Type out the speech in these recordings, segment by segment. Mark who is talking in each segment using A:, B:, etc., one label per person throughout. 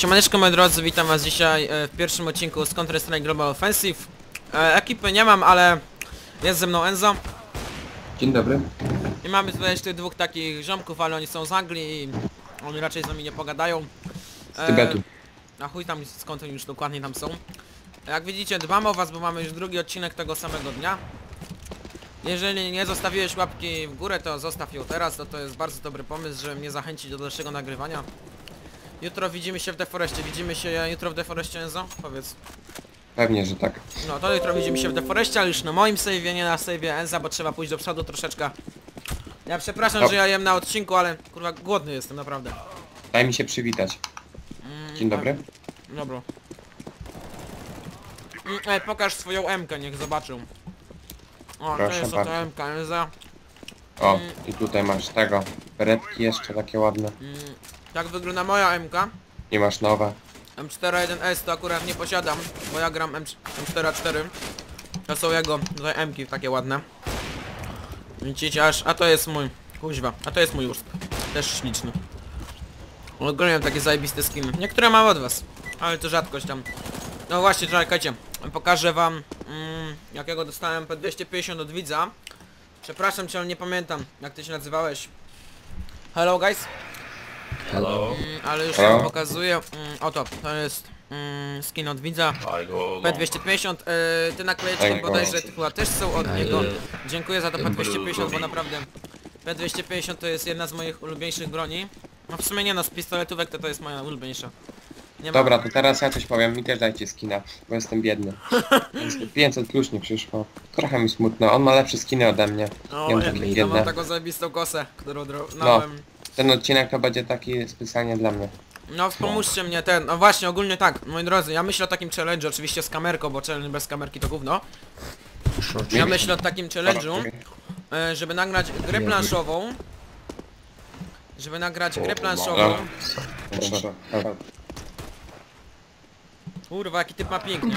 A: Siemaneczko moi drodzy, witam was dzisiaj w pierwszym odcinku z Counter-Strike Global Offensive. Ekipy nie mam, ale jest ze mną Enzo.
B: Dzień dobry.
A: I mamy tutaj jeszcze dwóch takich ziomków, ale oni są z Anglii i oni raczej z nami nie pogadają.
B: Z Tybetu.
A: A chuj tam skąd oni już dokładnie tam są. Jak widzicie, dbam o was, bo mamy już drugi odcinek tego samego dnia. Jeżeli nie zostawiłeś łapki w górę, to zostaw ją teraz, to jest bardzo dobry pomysł, żeby mnie zachęcić do dalszego nagrywania. Jutro widzimy się w Deforestie. Widzimy się jutro w Deforestie, Enzo? Powiedz.
B: Pewnie, że tak.
A: No to jutro widzimy się w Deforestie, ale już na moim save'ie, nie na save'ie Enza, bo trzeba pójść do przodu troszeczkę. Ja przepraszam, że ja jem na odcinku, ale kurwa głodny jestem, naprawdę.
B: Daj mi się przywitać. Dzień dobry.
A: Dobra. Pokaż swoją M-kę, niech zobaczą. O,
B: Proszę
A: to jest
B: bardzo.
A: oto M-ka, Enza.
B: O, i tutaj masz tego. Beretki jeszcze takie ładne.
A: Tak wygląda moja M-ka.
B: Nie masz nowe.
A: M41S to akurat nie posiadam, bo ja gram M44. To są jego tutaj M-ki takie ładne. Widzicie aż, a to jest mój, kuźwa, a to jest mój usp. Też śliczny. Ogólnie mam takie zajebiste skiny. Niektóre mam od was, ale to rzadkość tam. No właśnie, czekajcie. Pokażę wam jakiego dostałem P250 od widza. Przepraszam cię, ale nie pamiętam jak ty się nazywałeś. Hello guys.
C: Hello.
A: Ale już
B: Hello.
A: wam pokazuję. Oto, to jest skin od widza. P250, te naklejeczki
B: I go.
A: bodajże chyba też są od niego. Dziękuję za to P250, bo naprawdę P250 to jest jedna z moich ulubieńszych broni. No w sumie nie no, z pistoletówek to jest moja ulubieńsza. Nie ma...
B: Dobra, to teraz ja coś powiem. Mi też dajcie skina, bo jestem biedny. 500 plus nie przyszło. Trochę mi smutno. On ma lepsze skiny ode mnie.
A: O,
B: Ja mam
A: ja,
B: takie
A: ja mam
B: biedne.
A: taką zajebistą kosę, którą
B: No,
A: dronąłem.
B: ten odcinek to będzie taki specjalnie dla mnie.
A: No pomóżcie mnie ten, no właśnie ogólnie tak, moi drodzy, ja myślę o takim challenge oczywiście z kamerką, bo challenge bez kamerki to gówno. Ja myślę o takim challenge'u, żeby nagrać grę planszową. Żeby nagrać grę planszową.
B: Proszę. Dobra.
A: Kurwa, jaki typ ma pięknie.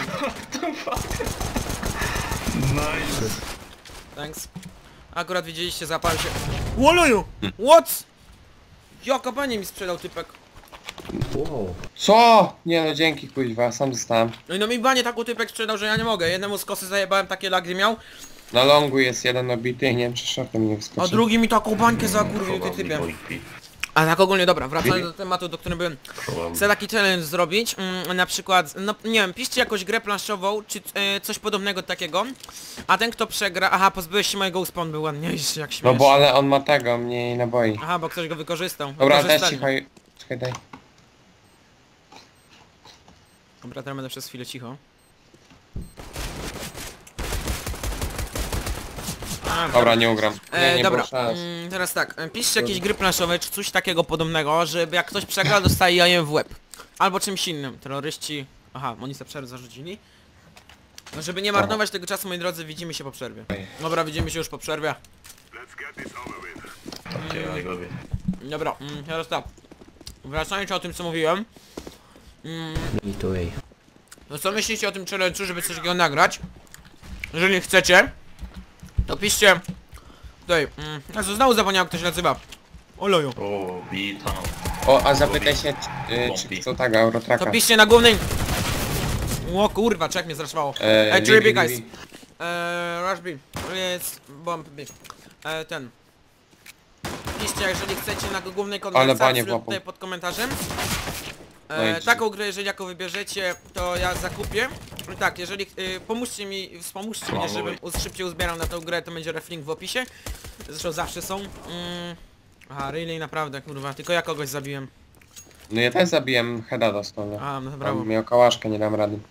C: Nice.
A: Thanks. Akurat widzieliście, zapalił się. Woloju! What? Jaka pani mi sprzedał typek.
C: Wow.
B: Co? Nie no, dzięki kuźwa, sam zostałem.
A: No i no mi banie taką typek sprzedał, że ja nie mogę. Jednemu z kosy zajebałem takie lagry miał,
B: Na longu jest jeden obity, nie wiem czy shortem nie
A: a
B: wyskoczy.
A: drugi mi taką bańkę zakurwił, ty typie. A tak ogólnie dobra, wracając do tematu, do którym byłem. Chcę taki challenge zrobić, na przykład, no nie wiem, piszcie jakąś grę planszową, czy coś podobnego takiego. A ten kto przegra, aha, pozbyłeś się mojego uspawn, był ładniejszy, jak śmiesz.
B: No bo ale on ma tego, mniej naboi.
A: Aha, bo ktoś go wykorzystał.
B: Dobra, też
A: Wykorzystali.
B: cicho. Czekaj, daj.
A: Dobra, teraz będę przez chwilę cicho. A,
B: Dobra, nie ugram. Nie
A: dobra,
B: było szans.
A: teraz tak, piszcie jakieś gry planszowe, czy coś takiego podobnego, żeby jak ktoś przegra, dostaje jajem w łeb. Albo czymś innym, terroryści... Aha, oni sobie przerwę zarzucili. No żeby nie marnować tego czasu, moi drodzy, widzimy się po przerwie. Dobra, widzimy się już po przerwie. Dobra, teraz tak. Wracając o tym, co mówiłem. No co myślicie o tym challenge'u, żeby coś takiego nagrać? Jeżeli chcecie, to piszcie... Tutaj, ja znowu zapomniałem, jak to się nazywa. Oloju.
C: O, witam.
B: O, a zapytaj się, czy chcą tego Eurotraka.
A: To piszcie na głównej... O kurwa, czek mnie zraszowało. Three big guys. Rush B. Jest bomb B. Ten. Piszcie, jeżeli chcecie na głównej
B: Ale
A: konwersacji
B: banie
A: lub
B: włapą.
A: tutaj pod komentarzem.
B: No i
A: Taką grę, jeżeli jako wybierzecie, to ja zakupię. I tak, jeżeli pomóżcie mi, wspomóżcie mnie, żebym szybciej uzbierał na tą grę, to będzie reflink w opisie. Zresztą zawsze są. Aha, really, naprawdę, kurwa, tylko ja kogoś zabiłem.
B: No ja też zabiłem heada dosłownie.
A: A, no brawo.
B: Tam miał kałaszkę, nie dam rady.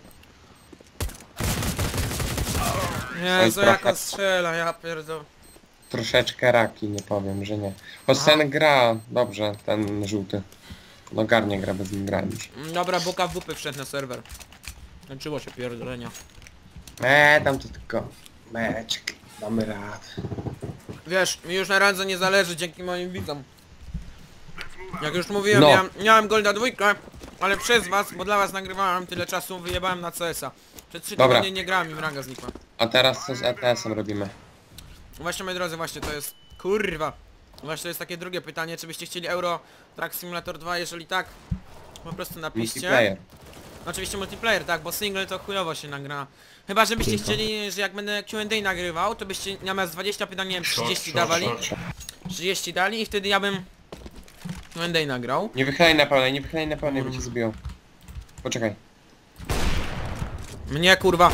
A: Jezu,
B: Oj,
A: jak
B: trochę.
A: on strzela, ja pierdolę.
B: Troszeczkę raki, nie powiem, że nie. Choć ten gra, dobrze, ten żółty. No garnie gra, bez nim grałem już.
A: Dobra, Buka w WP wszedł na serwer. Kończyło się pierdolenia.
B: Tam to tylko meczek, damy rad.
A: Wiesz, mi już na randze nie zależy dzięki moim widzom. Jak już mówiłem,
B: No.
A: ja miałem Golda 2, ale przez was, bo dla was nagrywałem tyle czasu, wyjebałem na CS-a. Przez 3
B: Dobra.
A: tygodnie nie grałem i w ranga znikła.
B: A teraz co z ETS-em robimy?
A: Właśnie, moi drodzy, właśnie to jest... Kurwa! Właśnie to jest takie drugie pytanie, czy byście chcieli Euro Truck Simulator 2, jeżeli tak, po prostu napiszcie.
B: Multiplayer.
A: Oczywiście multiplayer, tak, bo single to chujowo się nagra. Chyba żebyście
D: Tylko.
A: chcieli, że jak będę Q&A nagrywał, to byście zamiast 20 pytań, nie wiem, 30 dawali. 30 dali i wtedy ja bym Q&A nagrał.
B: Nie wychylaj na pełnej, nie wychylaj na pełnej, bo cię zbiją. Poczekaj.
A: Mnie kurwa.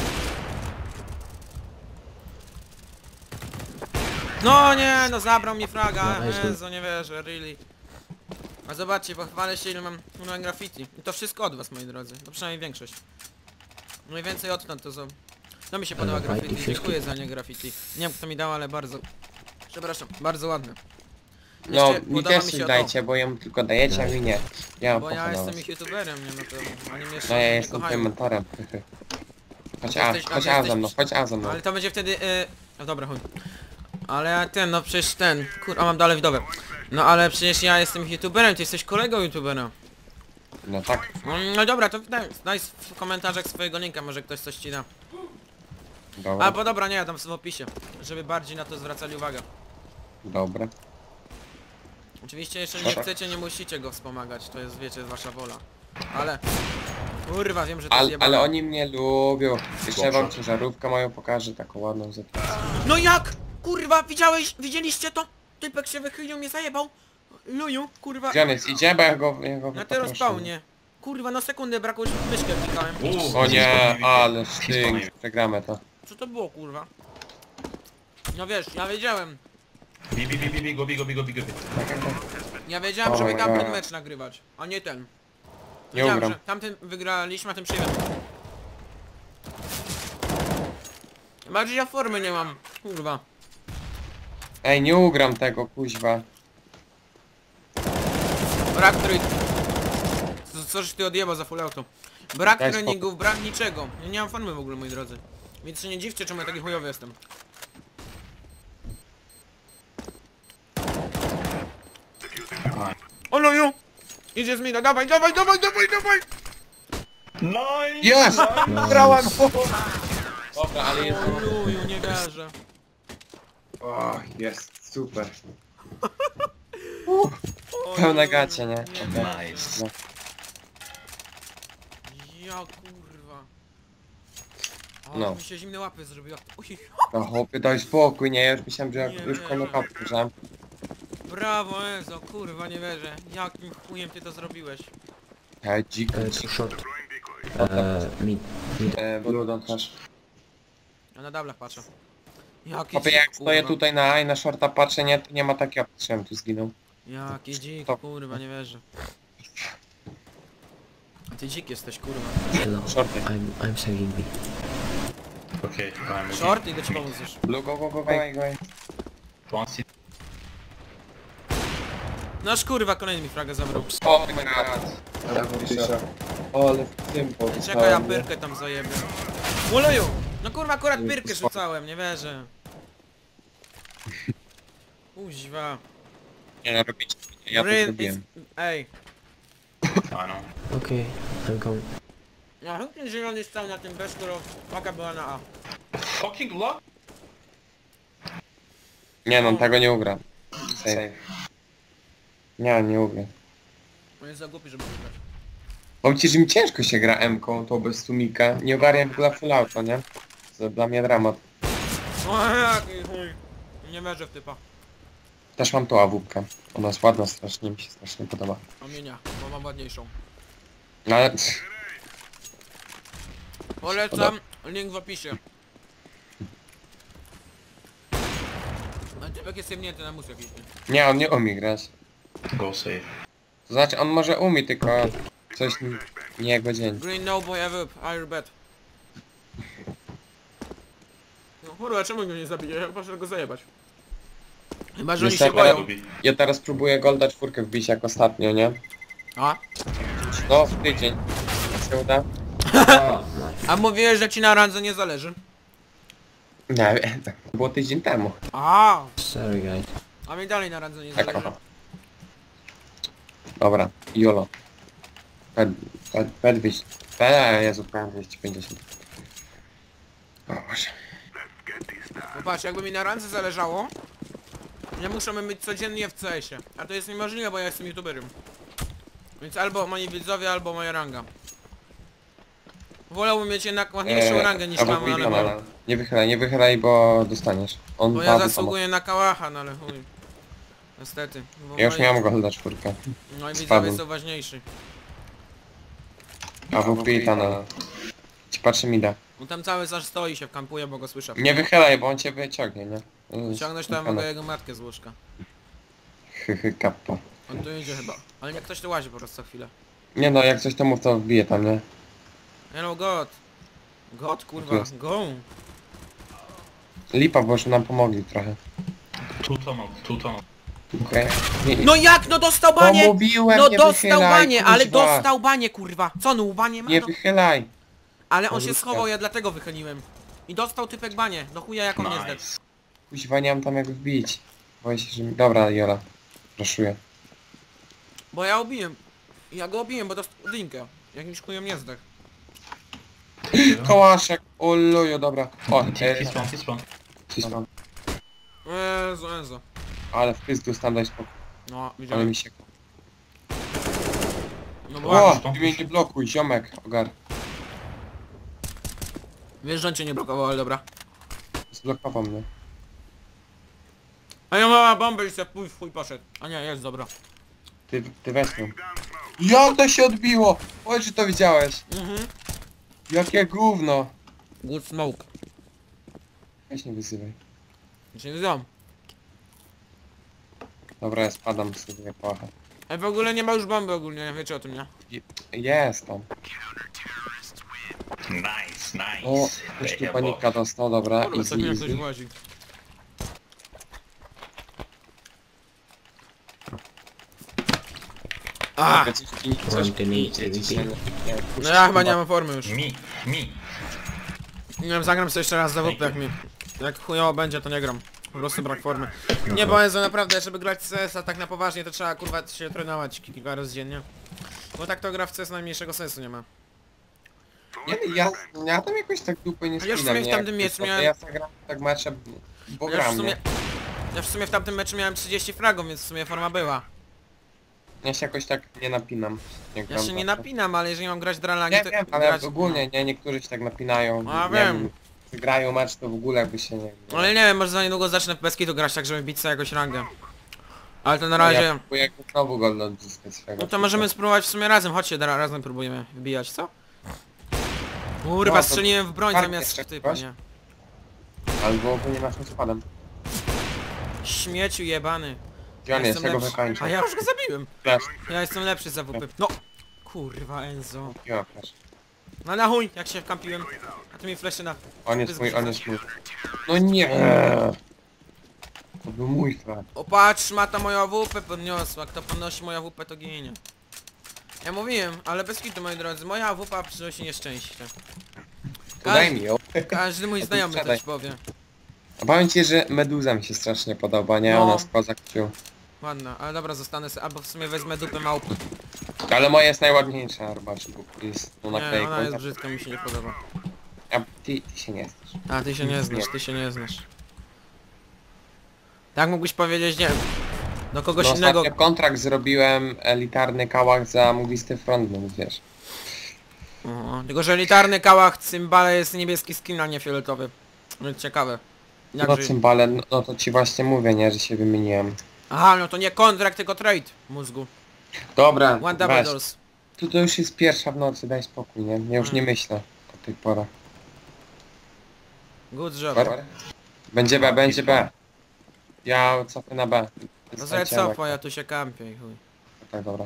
A: No nie, no zabrał mi fraga,
D: No, jest good.
A: Jezu, nie wierzę, really. A zobaczcie, pochwalę się ile mam graffiti. I to wszystko od was, moi drodzy, to przynajmniej większość. Mniej więcej odtąd to są. To mi się podoba
D: fajki,
A: graffiti,
D: wszystkie.
A: dziękuję za nie graffiti. Nie wiem kto mi dał, ale bardzo... Przepraszam, bardzo ładne.
B: No,
A: Jeszcze
B: mi
A: podoba
B: też
A: mi
B: coś
A: się
B: dajcie, bo jemu tylko dajecie, a mi nie. Ja mam
A: Bo ja
B: pochwalę.
A: jestem ich youtuberem, nie no to oni mnie jeszcze
B: No ja
A: nie
B: jestem
A: kochają.
B: twoim mentorem. Chodź
A: Jesteś-
B: chodź
A: a
B: A
A: jesteś-
B: za mną, chodź A za mną.
A: Ale to będzie wtedy... No dobra, chuj. Ale ten, no przecież ten... Kurwa, mam dalej widowe. No ale przecież ja jestem youtuberem, ty jesteś kolegą youtubera.
B: No tak.
A: No dobra, to daj w komentarzach swojego linka, może ktoś coś ci da.
B: Dobra,
A: Albo dobra, nie, ja dam w opisie. Żeby bardziej na to zwracali uwagę.
B: dobra.
A: Oczywiście jeżeli nie
B: Dobra.
A: chcecie, nie musicie go wspomagać, to jest, wiecie, wasza wola. Ale... Kurwa, wiem, że to
B: Ale
A: zjebane.
B: oni mnie lubią. Jeszcze wam
C: Dobrze.
B: ciężarówkę moją pokażę, taką ładną za
A: No jak? Kurwa, widzieliście to? Typek się wychylił, mnie zajebał. Luju, kurwa.
B: Gdzie on jest? Idzie, bo ja go
A: Na te rozpałnie. Kurwa, no sekundę brakło, już w myszkę klikałem.
B: O nie, ale sztynk. Przegramy to.
A: Co to było, kurwa? No wiesz, ja wiedziałem.
C: Bi, go.
A: Ja wiedziałem,
B: Oh
A: żeby
B: my
A: tamten
B: God.
A: mecz nagrywać, a nie ten.
B: Nie
A: Wiedziałem,
B: ugram.
A: że tamten wygraliśmy, a ten przyjdę. Bardziej ja formy nie mam, kurwa.
B: Ej, nie ugram tego, kuźwa.
A: Brak trój... Coś ty odjebał za full auto. Brak
B: Daj
A: treningów, brak niczego. Ja nie mam formy w ogóle, moi drodzy. Więc się nie dziwcie, czemu ja taki chujowy jestem. O no ju! Idzie z mina, dawaj!
C: Nice!
B: Jest! Grałem! Dobra, ale jest...
A: O luju, nie wierzę.
B: O, jest, super.
A: O,
B: Pełne
A: luju,
B: gacie, nie?
C: Nice.
B: No.
A: Ja kurwa. O,
B: No.
A: mi się zimne łapy zrobiła. Uj,
B: No chłopie, daj spokój, nie? Już myślałem, że
A: Nie
B: już
A: wierzę.
B: kolejny że
A: brawo Enzo, kurwa nie wierzę. Jakim chujem ty to zrobiłeś?
B: dzik,
D: To short. Mid.
B: blue don't touch.
A: Ja na dablach patrzę. Jaki
B: Chłopie,
A: dzik,
B: jak stoję
A: kurwa.
B: tutaj na A i na shorta patrzę, nie, to nie ma takiej opcji, żebym tu zginął.
A: Jaki dzik,
B: Stop.
A: kurwa, nie wierzę. A ty dzik jesteś, kurwa.
D: Hello.
B: Shorty.
D: I'm saving B.
C: Okay, I'm
A: Short, idę ci pomóc już.
B: Blue, go.
C: One seat.
A: Noż kurwa, kolejny mi fraga zabrał.
B: Oh my god. Ale w tym
A: Czekaj, ja pyrkę tam zajebię. Łoleju! No kurwa, akurat pyrkę rzucałem, nie wierzę. Kuźwa.
B: Nie no, robicie, ja to
A: Real-
B: zrobiłem.
A: it's- Ej.
C: I know.
D: Okay, I'm coming.
A: Ja chętnie zielony stał na tym bez, skoro paka była na A.
C: Fucking luck!
B: Nie no, tego nie ugra. Save. Nie ugra.
A: On jest za głupi, żeby wygrać.
B: Powiem ci, że mi ciężko się gra M-ką, to bez tłumika. Nie ogarniam w ogóle full auto, nie? To dla mnie dramat.
A: O jaki chuj. Nie wierzę w typa.
B: Też mam tą awupkę. Ona jest ładna strasznie, mi się strasznie podoba.
A: Omienia, bo mam ładniejszą.
B: No ale...
A: Polecam, link w opisie. A typek jest jemnięty na mus jakiś.
B: Nie, on nie umie grać.
C: Go save.
B: To znaczy, on może umie, tylko coś nie jego dzień.
A: Green no boy ever, I bet. No kurwa, czemu go nie zabije? Ja proszę go zajebać. Chyba, że oni się
B: Niestety,
A: boją.
B: Ja teraz próbuję Golda 4 wbić jak ostatnio, nie?
A: A?
B: No, w tydzień. Jak się uda?
A: A mówiłeś, że ci na randze nie zależy?
B: Nie wiem, to było tydzień temu.
A: A,
D: Sorry guys.
A: a mi dalej na randze nie
B: Tak,
A: zależy.
B: aha. Dobra, Jolo. P200. Jezu, P250. O Boże.
A: Popatrz, jakby mi na randze zależało, nie muszę mieć codziennie w CS-ie. A to jest niemożliwe, bo ja jestem youtuberem. Więc albo moi widzowie, albo moja ranga. Wolałbym mieć jednak ładniejszą rangę niż
B: albo
A: mam, ale
B: Quicona,
A: mam.
B: nie wychylaj, bo dostaniesz. On
A: Bo ja
B: padł
A: zasługuję na kałacha, no ale chuj. Niestety. Bo
B: Ja już
A: moi-
B: miałem golda 4.
A: Moi widzowie
B: spadłem.
A: są ważniejsi.
B: A w Quicona. Ci patrzy mi da.
A: On tam cały czas stoi się wkampuje, bo go słyszę.
B: Nie wychylaj, bo on cię wyciągnie, nie?
A: Ciągnąć to ja mogę jego matkę z łóżka.
B: Kappa.
A: On tu idzie chyba. Ale nie, ktoś tu łazi po prostu co chwilę.
B: Nie no, jak coś to mów, to wbije tam, nie?
A: Hello God. God
B: Tu
A: kurwa,
B: jest.
A: go.
B: Lipa, bo już nam pomogli trochę.
C: Two tunnel.
B: Okej. Nie-
A: No jak? No dostał
B: To
A: banie!
B: mówiłem,
A: No
B: nie
A: dostał
B: wychylaj,
A: banie, ale
B: kuźwa.
A: dostał banie kurwa. Co no banie ma?
B: Nie
A: No.
B: wychylaj!
A: Ale on się
B: Odwróćka.
A: schował, ja dlatego wychyliłem. I dostał typek banie. Do chuja jak on nie zdechł.
C: Nice.
B: Kuźwa, nie mam tam jak wbić. Boję się, że... Dobra, Jola. Proszuję.
A: Bo ja obiłem. Ja go obiłem, bo dostał dynkę. Jakimś chujem nie zdechł.
B: Kołaszek! Olujo, dobra. O,
C: He spawn.
B: cisnął.
A: Enzo.
B: Ale w pysk dostałem, daj spokój.
A: No,
B: Ale
A: widziałem.
B: mi się...
A: No bo
B: O!
C: to-
B: Ty mnie nie blokuj, ziomek, ogar.
A: wiesz, że on cię nie blokował, ale dobra.
B: Zblokował mnie.
A: A ja mała bombę i se pój w chuj poszedł. A nie, jest dobra.
B: Ty weź ją. Jak to się odbiło? Oj, czy to widziałeś?
A: Mhm.
B: Jakie gówno.
A: Good smoke.
B: Weź nie wyzywaj.
A: Się nie znam.
B: Dobra, ja spadam sobie płachę.
A: A w ogóle nie ma już bomby ogólnie, wiecie o tym, nie?
B: Jest tam.
C: Nice.
B: O, już tu panika dostał, dobra,
A: Kurde, co mi
B: easy,
A: ktoś
B: easy.
A: łazi. A!
B: Mogę coś
D: Want to meet MVP?
A: No ja chyba nie mam formy już.
C: Me.
A: Nie wiem, zagram sobie jeszcze raz za WP, jak chujowo będzie, to nie gram. Po prostu brak formy. Nie, bo Enzo, naprawdę, żeby grać w CS-a tak na poważnie, to trzeba kurwa się trenować kilka razy dziennie. Bo tak to gra w CS najmniejszego sensu nie ma.
B: Ja tam jakoś tak dupy nie
A: Ja już w
B: spinam,
A: sumie w
B: nie?
A: tamtym
B: Jak
A: meczu
B: tylko,
A: miałem-
B: Ja zagram tak mecze, bo
A: Ja już w
B: gram,
A: sumie...
B: nie?
A: Ja w sumie w tamtym meczu miałem 30 fragów, więc w sumie forma była.
B: Ja się jakoś tak nie napinam.
A: Ja
B: gram
A: się nie
B: zawsze.
A: napinam, ale jeżeli mam grać dralanie,
B: Nie
A: to
B: wiem, ale
A: grać...
B: ogólnie, nie, niektórzy się tak napinają.
A: A,
B: nie
A: wiem.
B: Wygrają mecz, to w ogóle jakby się nie...
A: No, ale nie wiem, może za niedługo zacznę w peski to grać tak, żeby wbić sobie jakąś rangę. Ale to na
B: No,
A: razie...
B: ja próbuję znowu go odzyskać swego.
A: No to możemy spróbować w sumie razem, chodźcie, razem próbujemy wbijać, co? Kurwa,
B: No, to
A: strzeliłem w broń
B: kartę
A: zamiast
B: jeszcze
A: w typa,
B: ktoś?
A: nie?
B: Albo ogólnie naszym spadem.
A: Śmieciu jebany.
B: Gdzie on jest?
A: Jestem
B: Ja go
A: lepszy.
B: wykończę.
A: A ja już go zabiłem.
B: Też.
A: Ja jestem lepszy za WP. No! Kurwa Enzo.
B: Ja też.
A: No na chuj, jak się wkampiłem. A tu mi fleszy na...
B: On jest mój, on jest mój. No nie! To był mój flag.
A: O patrz, mata moja WP podniosła. Kto podnosi moja WP to ginie. Ja mówiłem, ale bez kitu moi drodzy, moja WP przynosi nieszczęście.
B: Podaj mi ją.
A: Każdy mój
B: to
A: znajomy
B: sprzedaj.
A: coś powie.
B: A powiem ci, że Meduza mi się strasznie podoba, nie?
A: No.
B: Ona z kozak ciu.
A: Ładna, ale dobra, zostanę sobie, albo w sumie wezmę dupę małpy.
B: Ale moja jest najładniejsza, robaczku. Jest tu
A: Nie,
B: naklejką.
A: ona jest brzydka, mi się nie podoba.
B: A ty się nie znasz.
A: A, ty się nie znasz, ty się nie znasz. Tak mógłbyś powiedzieć, nie wiem, do kogoś
B: No,
A: innego.
B: ostatnio kontrakt zrobiłem, elitarny kałach za mglisty frontman, wiesz.
A: Tylko, że elitarny kałach cymbale jest niebieski skin, a nie fioletowy. Więc ciekawe. Jak
B: No
A: żyje?
B: cymbale, no to ci właśnie mówię, nie, że się wymieniłem.
A: Aha, no to nie kontrakt, tylko trade mózgu.
B: Dobra,
A: One double
B: weź.
A: doors.
B: To już jest pierwsza w nocy, daj spokój, nie? Ja już nie myślę o tych porach.
A: Good job.
B: Dobra? Będzie B, będzie B. Ja cofnę na B.
A: No sobie cofa, ja tu się kampię i chuj.
B: Tak, dobra.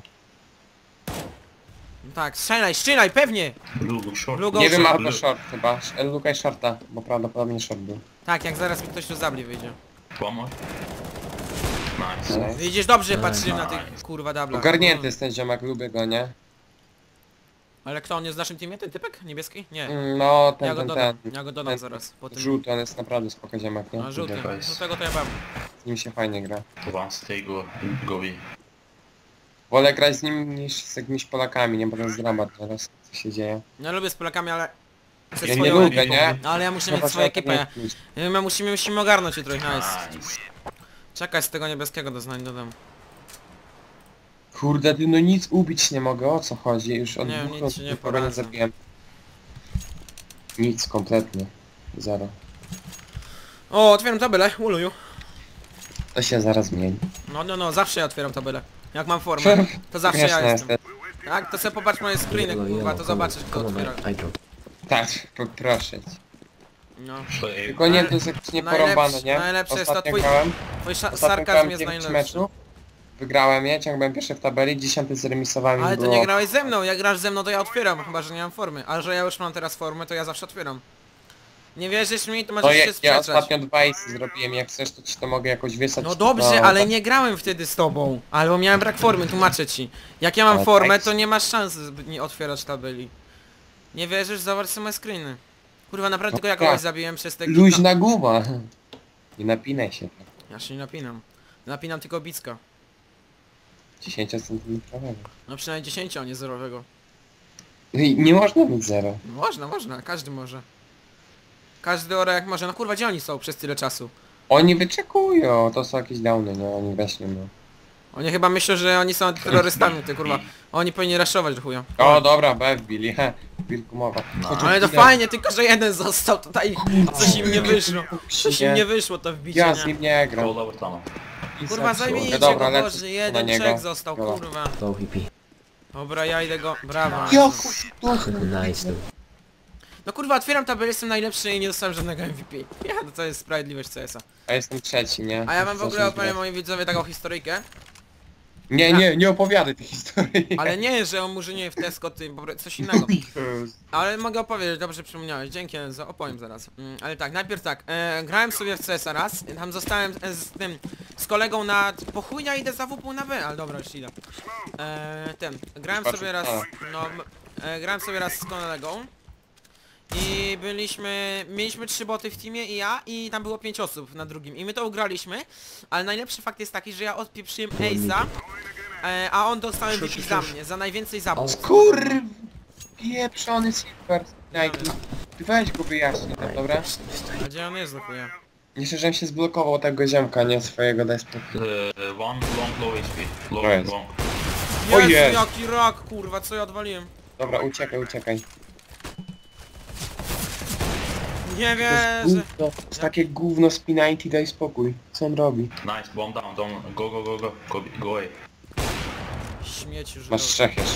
A: No tak, strzelaj, pewnie!
C: Blue short.
A: Blue go
B: Nie wiem,
A: short.
B: albo short chyba. Lukaj shorta, bo prawdopodobnie short był.
A: Tak, jak zaraz mi ktoś tu zabli wyjdzie.
C: One more. Nice.
B: Nice.
A: Widzisz, dobrze patrzyłem na tych kurwa dublach.
B: Ogarnięty jest ten ziomek, lubię go, nie?
A: Ale kto, on jest w naszym teamie, ten typek? Niebieski? Nie.
B: No,
A: Ja
B: ten,
A: go
B: ten,
A: dodam,
B: ten.
A: ja go dodam
B: ten
A: zaraz. Po tym...
B: Żółty, on jest naprawdę spoko ziomek, nie?
A: A, żółty.
B: Lubię.
C: Nice.
A: Do tego to ja mam.
B: Z nim się fajnie gra.
C: One stay go B.
B: Wolę grać z nim niż z jakimiś Polakami, nie? Bo to jest dramat teraz, co się dzieje.
A: Ja lubię z Polakami, ale... Chcę
B: Ja nie
A: swoją...
B: lubię, nie?
A: No, ale ja muszę mieć
B: Zobacz,
A: swoją
B: jak
A: ekipę.
B: nie lubię.
A: My musimy ogarnąć jutro, nice.
C: Nice.
A: Czekaj, z tego niebieskiego doznań dodam.
B: Kurde, ty no nic ubić nie mogę, o co chodzi? Już od
A: Nie,
B: dwóch
A: nic ci nie
B: nikogo nie
A: poradzę.
B: zabiłem. Nic, kompletnie. Zero.
A: O, otwieram tabelę, uluju.
B: To się zaraz zmieni.
A: No, zawsze ja otwieram tabelę. Jak mam formę, to zawsze ja
B: Śmieszne
A: jestem.
B: jest.
A: Tak, to sobie popatrz moje screeny, kurwa, to zobaczysz kto
D: Come on,
A: otwiera.
D: I drop.
B: Tak, proszę cię.
A: No.
B: Tylko nie, to jest jakieś nieporąbane, nie?
A: najlepsze jest to
B: Ostatnio
A: twój-
B: grałem,
A: Twój
B: ostatnio
A: sarkazm
B: grałem
A: jest
B: 9
A: najlepszy.
B: meczów. Wygrałem je, ciągle byłem pierwszy w tabeli, 10 zremisowałem i
A: Ale to
B: było...
A: nie grałeś ze mną, jak grasz ze mną to ja otwieram, chyba że nie mam formy. A że ja już mam teraz formę, to ja zawsze otwieram. Nie wierzysz mi, to
B: No
A: możesz
B: ja,
A: się
B: ja
A: sprzeczać.
B: ostatnio 2 isy zrobiłem, jak chcesz to ci to mogę jakoś wysłać.
A: No dobrze,
B: no,
A: ale
B: tak.
A: nie grałem wtedy z tobą. Albo miałem brak formy, tłumaczę ci. Jak ja mam
B: Ale
A: formę,
B: tak.
A: to nie masz szans nie otwierać tabeli. Nie wierzysz? Zobacz sobie moje screeny. Kurwa, naprawdę
B: No
A: tylko ja
B: tak.
A: kogoś zabiłem przez te
B: Luźna guma. Nie napinaj się.
A: Ja się nie napinam. Napinam tylko bicka.
B: 10 cm.
A: No przynajmniej 10, a nie zerowego.
B: I nie można mieć 0.
A: Można, każdy może. Każdy ora jak może. No kurwa, gdzie oni są przez tyle czasu?
B: Oni wyczekują, to są jakieś downy, no oni weźmie no.
A: Oni chyba myślą, że oni są terrorystami, ty kurwa. Oni powinni raszować do chuja.
B: O dobra, B wbili, he. Wilku mowa.
A: Ale to fajnie, tylko że jeden został tutaj. Coś im nie wyszło. Coś im nie wyszło to wbicie,
B: Ja z
A: nie?
B: nim nie gram.
C: Call over tunnel.
A: Kurwa, zajmijcie
B: Dobra,
A: go,
B: lecę
A: Boże,
B: na
A: jeden
B: niego.
A: czek został,
B: Dobra.
A: kurwa.
D: Low VP.
A: Dobra, ja idę go, brawo.
D: Nice, dude.
A: No kurwa, otwieram tabelę, jestem najlepszy i nie dostałem żadnego MVP. Ja, to jest sprawiedliwość CS-a.
B: A jestem trzeci, nie?
A: A ja mam w ogóle,
B: Zacznę
A: opowiem
B: grać.
A: moi widzowie taką historyjkę.
B: Nie opowiadaj tej historii.
A: Ale nie, że o murzynie w Tesco, ty, coś innego. Ale mogę opowiedzieć, dobrze że przypomniałeś, dzięki Enzo, opowiem zaraz. Ale tak, najpierw tak, grałem sobie w CS raz, tam zostałem z kolegą na... Po chuj ja idę za WP na B, ale dobra, już idę. Grałem sobie raz, grałem sobie raz z kolegą. I mieliśmy 3 boty w teamie i ja, i tam było 5 osób na drugim. I my to ugraliśmy, ale najlepszy fakt jest taki, że ja odpieprzyłem Ace'a, a on dostał MVP za mnie, za najwięcej zabójstw.
B: Kur... Pieprzony Silver Nike. Ty weź go wyjaśnij tam, dobra?
A: A gdzie on jest do chuja?
B: Jeszcze żebym się zblokował tego ziomka, nie swojego despo.
C: One long low HP. Low
B: Nice.
C: long.
B: O
A: Jezu,
B: jest.
A: jaki rak, kurwa, co ja odwaliłem?
B: Dobra, uciekaj.
A: Nie
B: To jest
A: wierzę.
B: gówno, to jest takie gówno z P90, daj spokój. Co on robi?
C: Nice, bomb down, don't go away.
A: Śmieci już.
B: Masz 3 jeszcze.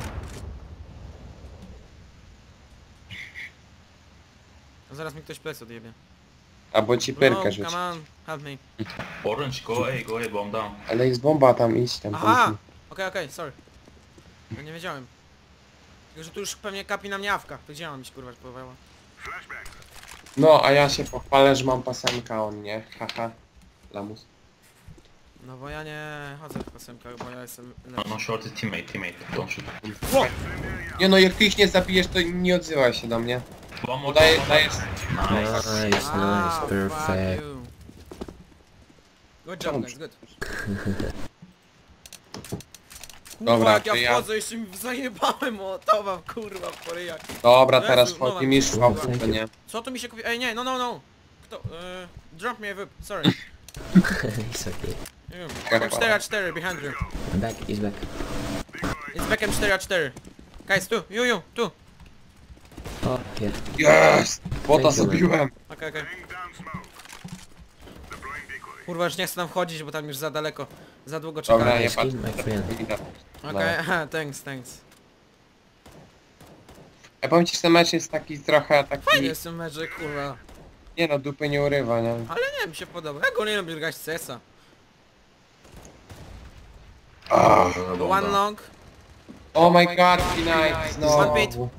A: Zaraz mi ktoś plec odjebie.
B: Albo ci
A: No,
B: pyrkę rzuć.
A: come on, help me.
C: Orange, go away, bomb down.
B: Ale jest bomba tam, idź tam.
A: Aha! Okej, sorry. Ja nie wiedziałem. Tylko, że tu już pewnie kapi na mnie awka. To gdzie mam iść, kurwa, pływała?
B: No, a ja się pochwalę, że mam pasemka, on nie. Haha. Lamus.
A: No bo ja nie chodzę w pasemkach, bo ja jestem
C: No,
A: lepszy.
C: no short is teammate, don't shoot.
A: Ło!
B: Nie no, jak ty ich nie zabijesz, to nie odzywaj się do mnie.
C: One more,
B: Dajesz...
C: Nice.
D: Nice,
A: Ah,
D: perfect.
A: fuck you. Good job, guys, good. Kurwa,
B: Dobra,
A: jak
B: to
A: ja
B: ja-
A: wchodzę, jeszcze mi zajebałem motowa, kurwa, w poryjach.
B: Dobra,
A: Jezu,
B: teraz
A: no
B: wchodzi
A: mam-
B: mi szwał, to nie.
A: Co tu mi się kupi? Ej, nie, no. Kto? Drop me a whip, sorry.
D: It's okay.
A: Nie wiem. M4A4, behind you.
D: Back, he's back.
A: It's back M4A4. Guys, tu, tu.
D: Oh, yeah.
B: Jest! Bota zabiłem.
A: Okej. Kurwa, już nie chcę tam wchodzić, bo tam już za daleko. Za długo
B: Dobra,
A: czekałem.
B: nie
D: Nice
B: patrz.
D: kill, my friend.
A: Okej, aha, thanks.
B: Ja powiem ci, że ten mecz jest taki trochę taki...
A: Fajnie jest ten meczek, kurwa.
B: Nie no, dupy nie urywa, nie?
A: Ale nie, mi się podoba. Ja go nie lubię grać w CS-a.
C: Bomb
A: One
C: down.
A: long.
B: Oh my god, P90,
A: One beat.
B: znowu.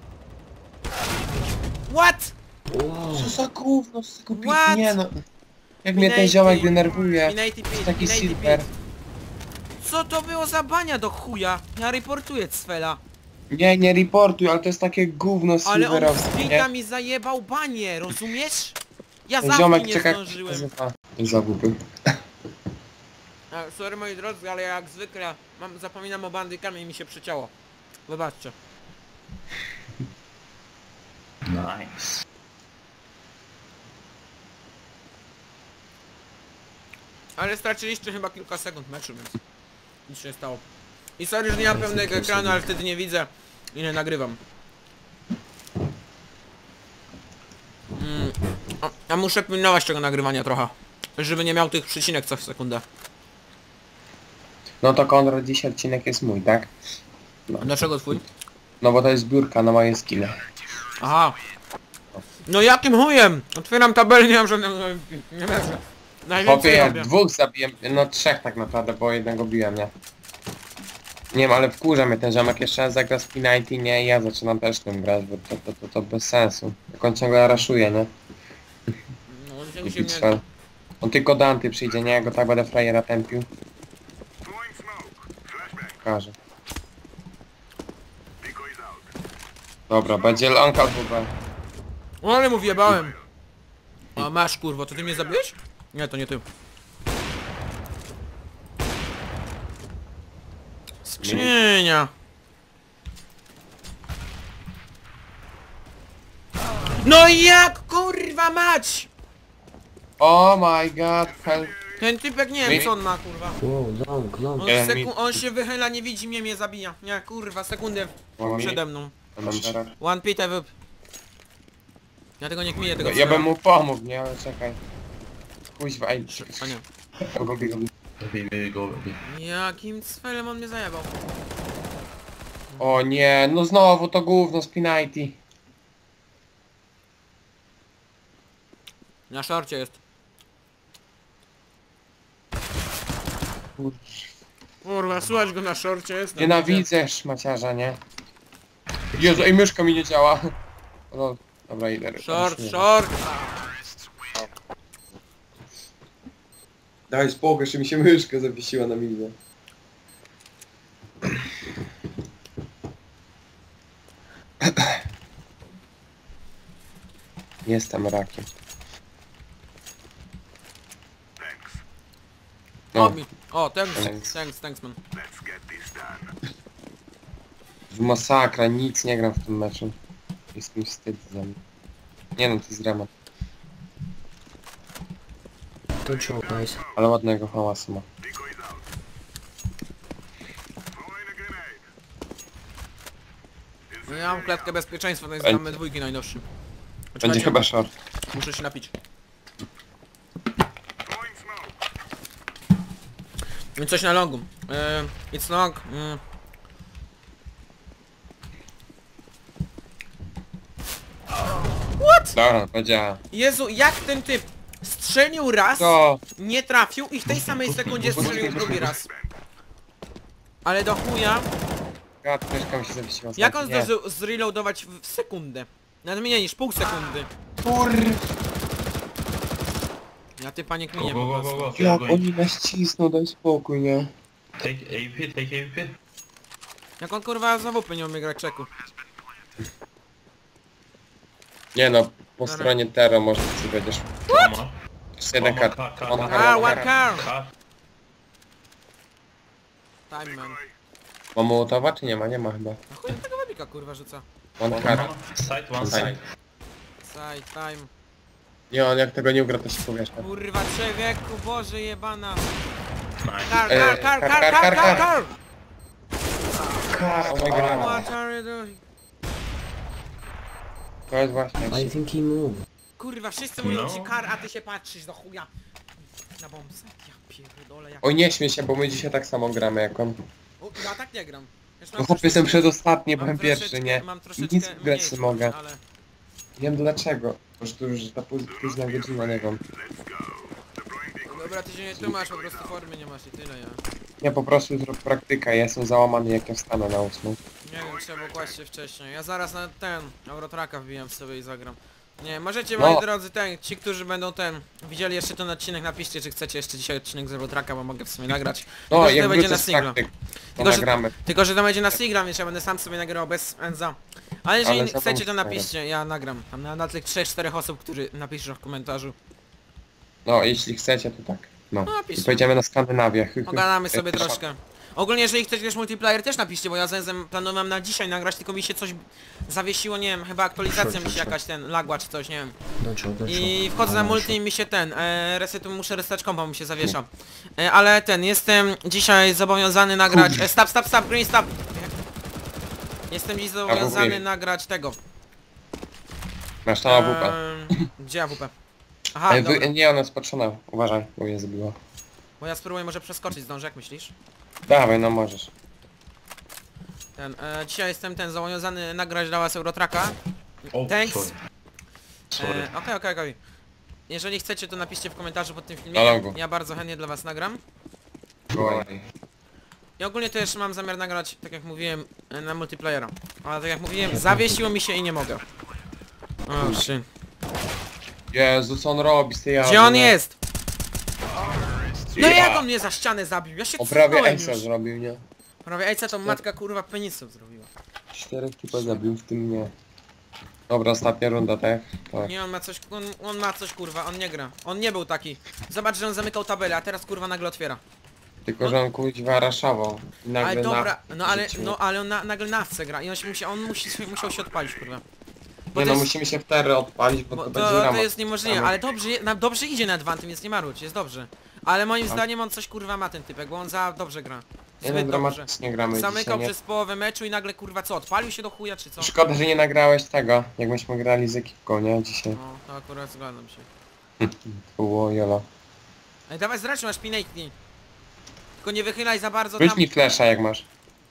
A: What?
B: Co za gówno, co za gówno,
A: What?
B: nie no. Jak mnie ten
A: P90.
B: ziomek denerwuje.
A: P90
B: To jest taki
A: P90
B: silver.
A: Co to było za bania do chuja? Ja reportuję Cfela.
B: Nie reportuj, ale to jest takie gówno
A: Ale on
B: silverowskie,
A: z
B: nie?
A: bita mi zajebał banie, rozumiesz? Ja
B: Ten
A: zawki
B: ziomek
A: nie
B: czeka...
A: zdążyłem.
B: Za głupy.
A: Sorry moi drodzy, ale jak zwykle zapominam o bandykami i mi się przyciało. Wybaczcie.
C: Nice.
A: Ale straciliście chyba kilka sekund meczu, więc nic się nie stało. I sorry, że nie mam pełnego ekranu, ale wtedy nie widzę, ile nagrywam. A muszę pilnować tego nagrywania trochę. Żeby nie miał tych przycinek co sekundę.
B: No to Konrad, dzisiaj odcinek jest mój, tak?
A: Dlaczego twój?
B: No bo to jest zbiórka na moje skille.
A: Aha. No jakim chujem? Otwieram tabelę, nie mam żadnego... Nie wiem.
B: Chłopie,
A: Najwięcej
B: jak
A: robię.
B: 2 zabiłem, no 3 tak naprawdę, bo jednego biłem, nie? Nie wiem, ale wkurza mnie ten ziomek, jeszcze raz zagra z P90, nie? I ja zaczynam też tym grać, bo to bez sensu. Jak on ciągle raszuje, nie?
A: No,
B: Głupi
A: się mnie...
B: cel. On tylko do Anty przyjdzie, nie? Ja go tak będę frajera tępił. Pokażę. Dobra, będzie lonka albo B.
A: O, ale mu wjebałem. A masz kurwo, to ty mnie zabiłeś? Nie, to nie ty. Skrzynia. No jak kurwa mać!
B: Oh my god, help.
A: Ten typek nie wiem co on ma kurwa.
D: Wow, long, long.
A: On się wychyla, nie widzi mnie, mnie zabija. Nie kurwa, sekundę przede mną. One pit w. Ja tego nie kmiję, tego
B: Ja bym mu pomógł, nie? Ale czekaj. Kuźwa, ej.
A: A nie.
C: Go.
A: Jakim cfelem on mnie zajebał?
B: O nie, no znowu to gówno z P90.
A: Na szorcie jest. Kurwa, słuchać go na szorcie jest.
B: Nienawidzę szmaciarza, nie? Jezu, ej, myszka mi nie działa. No, dobra, idę.
A: Short, short!
B: Daj spokój, jeszcze mi się myszka zawiesiła na minie. Jestem rakiem. No,
A: O, thanks man.
B: w masakra, nic nie gram w tym meczu. Jest mi wstyd za mnie. Nie no, to jest dramat.
D: Don't show, guys.
B: Ale ładnego hałasu ma.
A: No ja mam klatkę bezpieczeństwa, to jest
B: Będzie.
A: mamy dwójki najnowszy.
B: Będzie
A: Poczekajcie,
B: chyba short.
A: muszę się napić. I coś na longu. It's long.
B: Dobra, powiedziała.
A: Jezu, jak ten typ strzelił raz,
B: To.
A: nie trafił i w tej samej sekundzie strzelił drugi raz. Ale do chuja,
B: Gad, myszka mi się zawiesiła.
A: jak on
B: Nie.
A: zdążył zreloadować w sekundę? Nawet mniej niż pół sekundy.
B: Kur...
A: Ja ty panie
C: Go,
A: kminie
C: go,
A: po
C: go,
A: prostu.
C: go, go.
B: Jak
C: Going.
B: oni nas cisną, daj spokój, nie?
C: Take AWP, take AWP.
A: Jak on kurwa za WP nie umie grać czeku.
B: Nie no, po
A: Dobra.
B: stronie Tero może ty będziesz...
C: One more.
B: Jeszcze jeden
C: One more
B: kart.
C: car,
B: One
C: car,
B: car,
A: A,
B: one
A: one
B: car.
A: car!
C: Car.
A: Time man.
B: Ma Mołotowa czy nie ma? Nie ma chyba.
A: A chuj tego webika kurwa rzuca.
B: One
C: One
B: car.
C: more. Side, one
B: Side.
C: side.
A: Side, time.
B: Nie, on jak tego nie ugra, to się powiesz.
A: Kurwa człowieku, boże jebana.
C: Nice.
A: Kar,
B: kar,
A: kar, kar,
B: kar,
A: kar,
B: kar,
A: kar, kar,
B: kar.
A: kar!
B: Oh my god.
A: What are you doing?
B: To jest właśnie...
D: I think he moved.
A: Kurwa, wszyscy mówią
C: No.
A: ci kar, a ty się patrzysz do chuja. Na bombsę. Ja pierdolę jak...
B: Oj, nie śmiej się, bo my dzisiaj tak samo gramy jak on.
A: O, ja tak nie gram. Wiesz,
B: No chłopie, jestem przedostatni,
A: mam
B: byłem pierwszy,
A: troszeczkę-
B: nie?
A: Mam troszeczkę
B: Nic grać
A: mniejszy,
B: nie mogę.
A: Ale...
B: Nie wiem dlaczego. Po prostu już ta późna godzina, nie wiem.
A: Dobra, ty się nie tłumasz, po prostu formy nie masz i tyle, ja.
B: Nie, po prostu jutro praktyka, ja jestem załamany jak ja wstanę na 8.
A: Nie wiem, trzeba było kłaść się wcześniej. Ja zaraz na ten Eurotraka wbijam sobie i zagram. Nie, możecie
B: No.
A: moi drodzy ci, którzy będą widzieli jeszcze ten odcinek, napiszcie, czy chcecie jeszcze dzisiaj odcinek z Eurotraka, bo mogę w sumie nagrać.
B: No,
A: Tylko, że
B: jak
A: to będzie
B: wrócę
A: na
B: z
A: singla.
B: praktyk, to
A: Tylko, że-
B: nagramy.
A: Tylko, że to będzie na Sigram, więc ja będę sam sobie nagrywał bez Enza. Ale jeżeli
B: Ale za
A: chcecie, to
B: tą
A: napiszcie, ja nagram. Tam na tych 3-4 osób, którzy napiszą w komentarzu.
B: No, jeśli chcecie, to tak. No.
A: No, napiszcie.
B: I pojedziemy na Skandynawię.
A: Pogadamy sobie
B: Jak-
A: troszkę. Ogólnie jeżeli chcecie też multiplayer też napiszcie, bo ja z Enzem planowałem na dzisiaj nagrać, tylko mi się coś zawiesiło, nie wiem, chyba aktualizacja mi się jakaś lagła czy coś, nie wiem.
D: Don't show, don't show.
A: I wchodzę na multi i mi się muszę resetować kompa, mi się zawiesza. Ale jestem dzisiaj zobowiązany nagrać... Stop, green stop! Jestem dziś zobowiązany nagrać tego.
B: Masz tam AWP.
A: Gdzie AWP? Aha, dobra.
B: Nie, ona jest patrzona. Uważaj, bo mnie zabiła.
A: Bo ja spróbuję może przeskoczyć, zdążę, jak myślisz?
B: Dawaj, no możesz.
A: Dzisiaj jestem zobowiązany nagrać dla was Eurotracka.
C: Oh,
A: Thanks.
C: sorry.
A: Okej. Jeżeli chcecie, to napiszcie w komentarzu pod tym
B: Na
A: filmikiem.
B: logo.
A: Ja bardzo chętnie dla was nagram.
B: Oj.
A: I ogólnie też mam zamiar nagrać, tak jak mówiłem, na multiplayera. Ale tak jak mówiłem, zawiesiło mi się i nie mogę. O, shit.
B: Jezus, on robi z tej jazdy.
A: Gdzie on jest? No jak on mnie za ścianę zabił? Ja się
B: On prawie
A: cofnąłem
B: Ace'a
A: już.
B: zrobił, nie?
A: Prawie Ace'a to matka kurwa penisów zrobiła.
B: 4 typa zabił, w tym mnie. Dobra, ostatnia runda, tak? Tak.
A: Nie, on ma coś kurwa, on nie gra. On nie był taki. Zobacz, że on zamykał tabelę, a teraz kurwa nagle otwiera.
B: Tylko, że on kuźwa raszował. I nagle
A: Ale dobra,
B: rzucił.
A: ale on nagle na wce gra i on musiał się odpalić kurwa. Bo
B: Nie
A: to
B: no,
A: jest-
B: musimy się w terry odpalić, bo
A: Bo
B: to będzie
A: to
B: rama.
A: jest niemożliwe, ale dobrze idzie na advantem, więc nie marudź, jest dobrze. Ale moim zdaniem on coś kurwa ma ten typek, bo on za dobrze gra.
B: Nie no,
A: Zbyt dobrze.
B: dramatycznie gramy
A: Zamykał
B: dzisiaj, nie?
A: przez połowę meczu i nagle kurwa co, odpalił się do chuja czy co?
B: Szkoda, że nie nagrałeś tego, jak myśmy grali z ekipką, nie? Dzisiaj.
A: No, to akurat zgadzam się.
B: Było jolo.
A: Ej, dawaj zracz, masz pinejki. Tylko nie wychylaj za bardzo
B: Rzuć
A: tam.
B: mi flesza jak masz.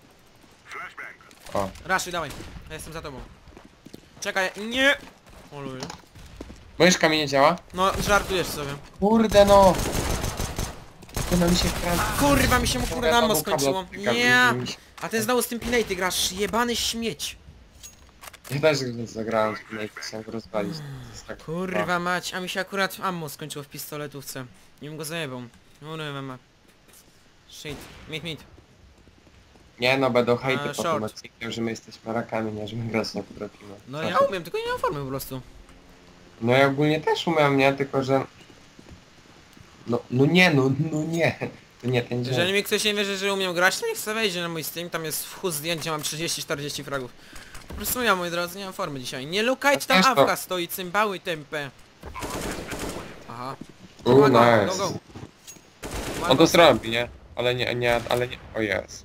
B: O.
A: Raszuj, dawaj. Ja jestem za tobą. Czekaj, nie! Oluj.
B: Myszka mi nie działa?
A: No, żartujesz sobie.
B: Kurde no! To mi się kran...
A: Kurwa, mi się mu kurwa ammo
B: Kabel
A: skończyło.
B: odtyka,
A: Nie!
B: mi się-
A: A ten znowu z tym pinejty grasz, jebany śmieć.
B: Ja też zagrałem z Pinake, chciałem go rozwalić. To jest tak...
A: Kurwa mać, a mi się akurat ammo skończyło w pistoletówce. Nie bym go zajebał. Kurwa ma. Shit. Meet.
B: Nie no, będą hejty po
A: short.
B: tym odcinku, że my jesteśmy rakami, nie, że my grać nie potrafimy.
A: No ja umiem, tylko nie mam formy po prostu.
B: No ja ogólnie też umiem, nie? Tylko że... No nie. To nie ten dzień.
A: Jeżeli mi ktoś nie wierzy, że umiem grać, to niech sobie wejdzie na mój stream, tam jest w chuj zdjęcie, mam 30-40 fragów. Po prostu ja, moi drodzy, nie mam formy dzisiaj. Nie lukajcie tam
B: też to-
A: awka stoi, cymbały tempę. Aha.
B: Nice.
A: Go.
B: On to zrobi, nie? Ale nie, o jest.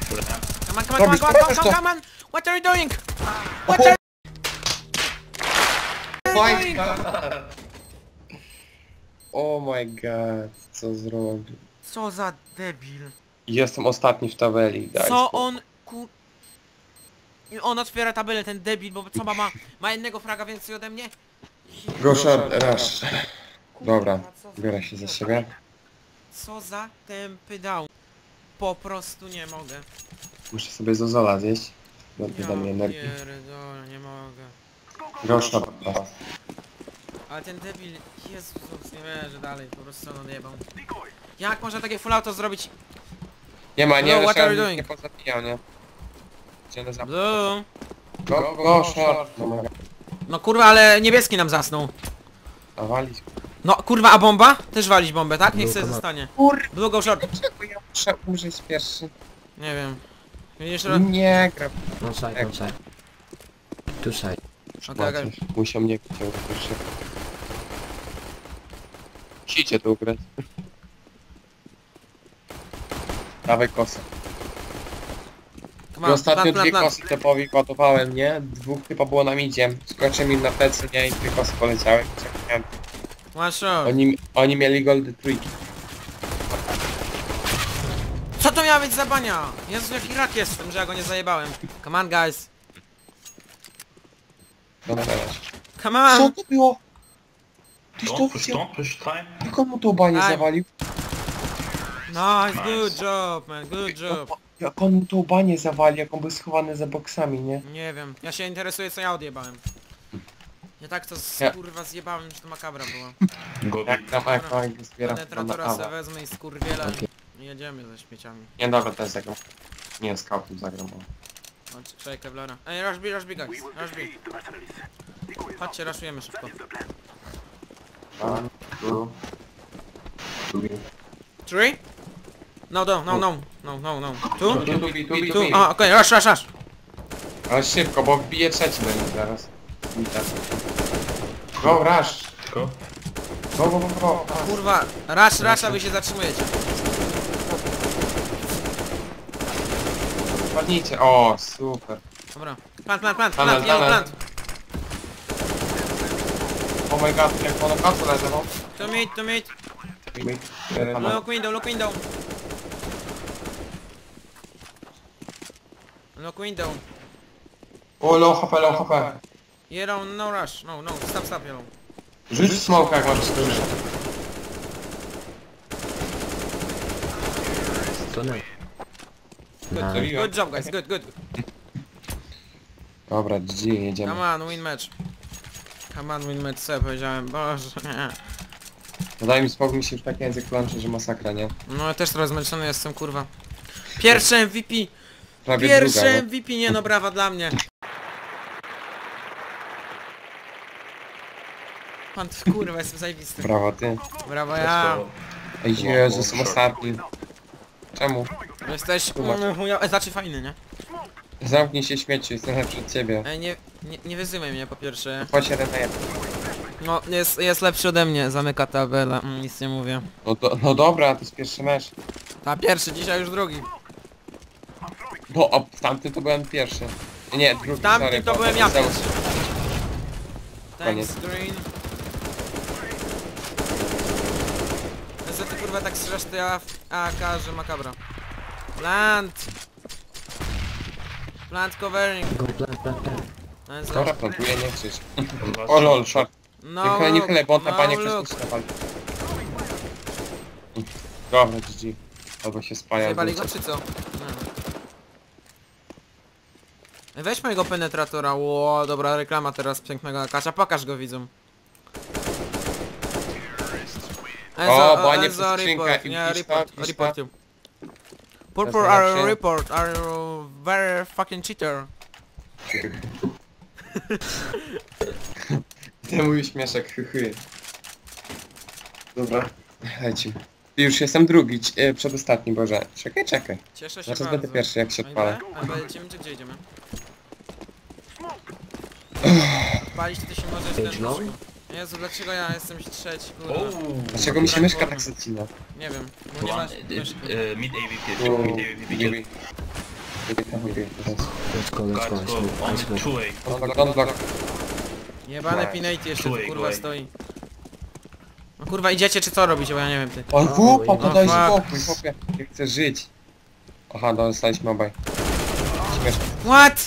A: Come on! What are you doing? What are you doing?
B: Oh my god, co zrobił?
A: Co za debil.
B: Jestem ostatni w tabeli, daj
A: Co
B: spokój.
A: on I on otwiera tabelę, ten debil, bo co ma jednego fraga więcej ode mnie?
B: Go short, rush.
A: Kurwa,
B: Dobra,
A: co za
B: biorę się za
A: idiota.
B: siebie.
A: Co za tępy down. Po prostu nie mogę.
B: Muszę sobie zozola zjeść.
A: Ja
B: Da mi energii.
A: pierdolę, nie mogę.
B: Go short.
A: Ale ten debil, Jezus, nie wierzę dalej, po prostu on odjebał. Jak można takie full auto zrobić?
B: Nie ma, nie,
A: Hello, what are you
B: nie
A: doing?
B: pozabijał, nie? Gdzie za...
A: Blue.
B: Go short. No,
A: No kurwa, ale niebieski nam zasnął.
B: a walić.
A: No kurwa, a bomba? Też walić bombę, tak? Niech
D: Blue,
A: sobie
D: come on.
A: zostanie.
B: Kur...
A: Blue go short.
B: Dlaczego ja muszę umrzeć pierwszy?
A: Nie wiem. Widzisz,
B: Nie, gra...
D: One side, one side. Two side.
A: okej.
B: Musiał mnie wciął pierwszy. Musicie to ugrać. Dawaj kosę.
A: Come on,
B: Ostatnio
A: plan.
B: dwie kosy typowi ładowałem, nie? Dwóch typa było na midzie. Skoczyłem im na plecy, nie? I dwie kosy poleciały. Czekałem.
A: One shot.
B: Oni mieli goldy trójki.
A: Co to miała być za bania? Jezu, jaki rak jestem, że ja go nie zajebałem. Come on, guys.
B: No teraz.
A: Come
B: Co
A: on.
B: to było? Tyś to
C: Don't
B: widział?
C: push time.
B: Jak on mu tą banię
A: Aj.
B: zawalił?
A: Nice, good job, man, good job.
B: Jak on mu tą banię zawalił, jak on był schowany za boksami, nie?
A: Nie wiem, ja się interesuję, co ja odjebałem. Nie tak to
B: Ja-
A: kurwa zjebałem, że to makabra była.
C: Go
B: Jak
C: big.
B: tam jak zbiera
A: Penetratora se wezmę i skurwiela i jedziemy ze śmieciami.
B: Nie, dobra, też zagram. Nie, scoutem zagram.
A: Czekaj, Kevlara. Ej, rush B, guys, rush B. Chodźcie, rushujemy szybko.
B: One, two, three.
A: Three? No, no, no, no, no, no, no. Tu? Tu?
B: Tu.
A: A, okej, rush, rush, rush.
B: Ale szybko, bo wbije trzeci do nich zaraz. Go, rush!
C: Go.
B: Go, go, go, go.
A: Kurwa, rush, rush, a wy się zatrzymujecie.
B: Padnijcie. O, super.
A: Dobra. Plant, plant, plant,
B: Tunnel,
A: plant, yellow
B: tunnel.
A: plant.
B: Oh my god, jak ono kacu leży, no.
A: To mid, to mid. Look window, look window. Look window.
B: O, low HP, low HP.
A: Yellow, no rush. No, no, stop, stop, yellow.
B: Rzuć smoke jak masz duży.
D: Tunel.
A: Good,
D: Nice.
A: good job, guys, good, good.
B: Dobra, GG, jedziemy.
A: Come on, win match. Come on, win match, co ja powiedziałem, boże.
B: Daj mi spokój, mi się już taki język plączy, że masakra, nie?
A: No ja też teraz zmęczony jestem, kurwa. Pierwsze MVP!
B: Prawie
A: Pierwsze
B: druga, no.
A: MVP, nie no, brawa dla mnie. Pan, kurwa, jestem zajebisty.
B: Brawo, ty.
A: Brawo ja.
B: Ej, Jezu, jestem ostatni. Czemu?
A: Jesteś, znaczy fajny, nie?
B: Zamknij się, śmieci, jestem lepszy od ciebie.
A: Ej, nie wyzywaj mnie po pierwsze.
B: Chodź jeden na jeden.
A: No, jest lepszy ode mnie, zamyka tabela, nic nie mówię.
B: No dobra, to jest pierwszy mecz.
A: A pierwszy, dzisiaj już drugi.
B: Bo w tamtym to byłem pierwszy. Nie, drugi,
A: W tamtym
B: sorry,
A: to
B: bo
A: byłem ja
B: Zeus.
A: pierwszy.
B: Koniec.
A: Thanks, Green. Co ty kurwa tak strzelasz, to ja AK, że makabra. Plant! Plant covering.
D: Go plant, plant, plant.
A: Nice.
B: Dobra, plantuję, nie krzycz. O lol, short.
A: No
B: Nie chylę, bo on na
A: no
B: panie
A: look.
B: ktoś napali. Dobra, GG. Albo się spaja.
A: Zjebali go czy co? Nie. Weź mojego penetratora, ło, dobra reklama teraz pięknego akacza, pokaż go widzom.
B: O, bo nie
A: Enzo,
B: przez skrzynkę
A: report,
B: i
A: nie,
B: piszta,
A: report,
B: piszta.
A: report you. Purple
B: To jest
A: are
B: najlepsze.
A: report, are you very fucking cheater.
B: Ty mój śmieszek, hyhy. Dobra, lecimy. Już jestem drugi, przedostatni, Boże. Czekaj, czekaj.
A: Cieszę się
B: Zaraz
A: bardzo.
B: będę pierwszy, jak się odpalę.
A: A lecimy czy gdzie idziemy? Palić to się może
D: Ej,
A: jest ten...
D: no?
A: Jezu, dlaczego ja jestem trzeci, kurwa?
B: Dlaczego mi się myszka tak zacina?
A: Nie wiem, bo nie masz myszki.
C: Mid AVP, mid AVP, kill.
D: Let's go, let's go,
C: Guys, go on
D: let's go.
C: 2A.
B: Don't block.
A: Jebane Pinate jeszcze tu
C: Czułej,
A: kurwa
C: czułej.
A: stoi. No kurwa idziecie czy co robicie, bo ja nie wiem ty.
B: O, wupa, to
A: No
B: daj
A: fuck.
B: spokój, chłopie. Nie chcę żyć. Aha, dostaliśmy obaj. Śmieszne.
A: What?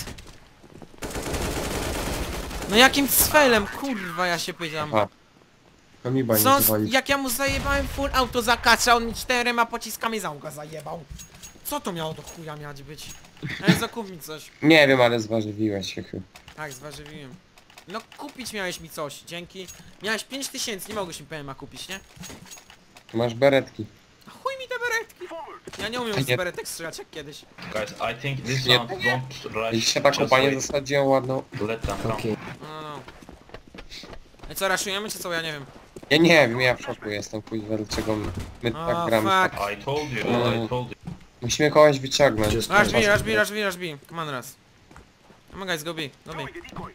A: No jakim cfelem, kurwa ja się pytam.
B: Aha. Kamiba nie
A: Co,
B: zwalić.
A: jak ja mu zajebałem full auto zakacza, on mi 4 pociskami załga zajebał. Co to miało do chuja miać być? Ej, zakup mi coś.
B: Nie wiem, ale zwarzywiłeś się chyba.
A: Tak, zważywiłem. No kupić miałeś mi coś, dzięki. Miałeś 5000, nie mogłeś mi PMA kupić, nie?
B: Masz beretki.
A: A chuj mi te beretki. Ja nie umiem
B: Nie.
A: z beretek strzelać jak kiedyś.
C: Guys, I think this
B: Nie.
C: round don't
B: I
C: rush.
B: się taką
C: Just
B: panię
C: wait.
B: zasadziłem ładną.
C: Let them come.
D: Okej.
A: No. I co, raszujemy czy co? Ja nie wiem.
B: Ja nie wiem, ja w szoku jestem, kuźwa, dlaczego my
A: O,
B: tak gramy.
A: fuck.
C: I told you, I told you.
B: Musimy kogoś wyciągnąć.
D: Just
A: Rush B, rush B, rush B, rush B. Come on, raz. Come on guys, go B, go B.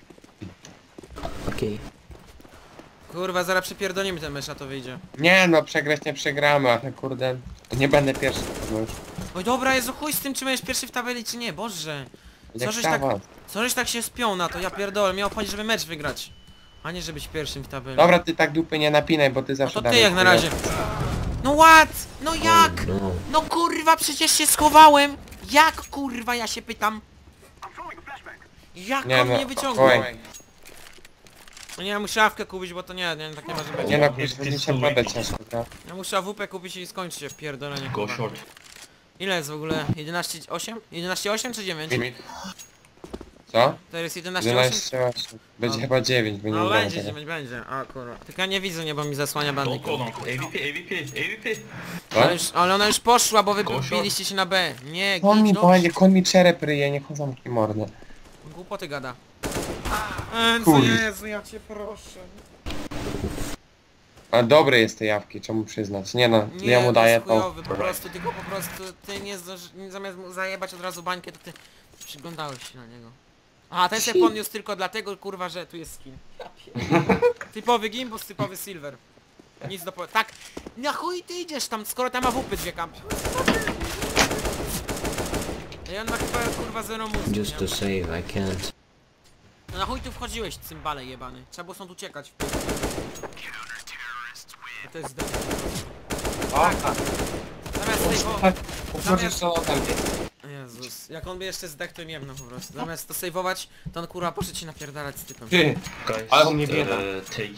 D: Okej.
A: Kurwa, zaraz przypierdolimy ten mecz, na to wyjdzie.
B: Nie no, przegrać nie przegramy, ale kurde, nie będę pierwszy. No już.
A: Oj dobra, Jezu, chuj z tym, czy będziesz pierwszy w tabeli, czy nie, Boże.
B: Jak
A: żeś tak-
B: kawa.
A: Co żeś tak się spiął na to, ja pierdolę, miał chodzi, żeby mecz wygrać. A nie, żeby być pierwszym w tabeli.
B: Dobra, ty tak dupy nie napinaj, bo ty
A: No
B: zawsze
A: to ty
B: dawaj
A: jak na
B: chuja.
A: razie. No what? No jak?
D: No.
A: No kurwa, przecież się schowałem. Jak kurwa, ja się pytam. Jak
B: Nie
A: on
B: no,
A: mnie wyciągnął?
B: oj.
A: No nie, ja muszę szafkę kupić, bo to nie, tak nie może być.
B: Nie no,
C: Jest
B: kuźwa, mi się
C: too
B: pada
C: late.
B: ciężko, tak?
A: Ja muszę AWP kupić i skończyć się pierdolenie.
C: Go
A: kurwa.
C: short.
A: Ile jest w ogóle? 11,8? 11,8 czy 9?
B: Co?
A: To jest 11,8?
B: 11 właśnie. Będzie
A: No.
B: chyba 9, bo nie
A: No
B: wiem
A: będzie
B: tego.
A: 9, będzie. A kurwa. Tylko ja nie widzę, nie, bo mi zasłania
C: Don't
A: bandyk.
C: go long. AVP, AVP, AVP.
B: Co?
A: Ale ona już poszła, bo wy
C: Go short.
A: biliście się na B. Nie,
B: On mi
A: git,
B: powie, kon mi czerep ryje, niech on zamknie mordę.
A: Głupoty gada. Co
B: Chuj.
A: Jezu, ja cię proszę.
B: A dobre jest te jawki, czemu przyznać? Nie no, ja mu
A: to
B: daję
A: jest
B: to.
A: chujowy, po prostu, tylko po prostu ty nie zamiast mu zajebać od razu bańkę, to ty przyglądałeś się na niego. A ten się podniósł tylko dlatego, kurwa, że tu jest skin. Ja pierdolę. Typowy gimbus, typowy silver. Nic do tak, na chuj ty idziesz tam, skoro tam AWP dwie kampy. I on ma chyba, kurwa, zero mózgu,
D: Just to
A: nie?
D: save, I can't.
A: No na chuj tu wchodziłeś, cymbale jebany. Trzeba było stąd uciekać. A to jest
B: Aha,
A: zamiast tej,
B: tak, poproszę co tam.
A: Jezus, jak on by jeszcze zdech, to miemno po prostu. Zamiast to saveować, to on kurwa poszedł ci napierdalać z typem.
B: Ty,
C: Guys,
B: ale on nie biega.
C: take.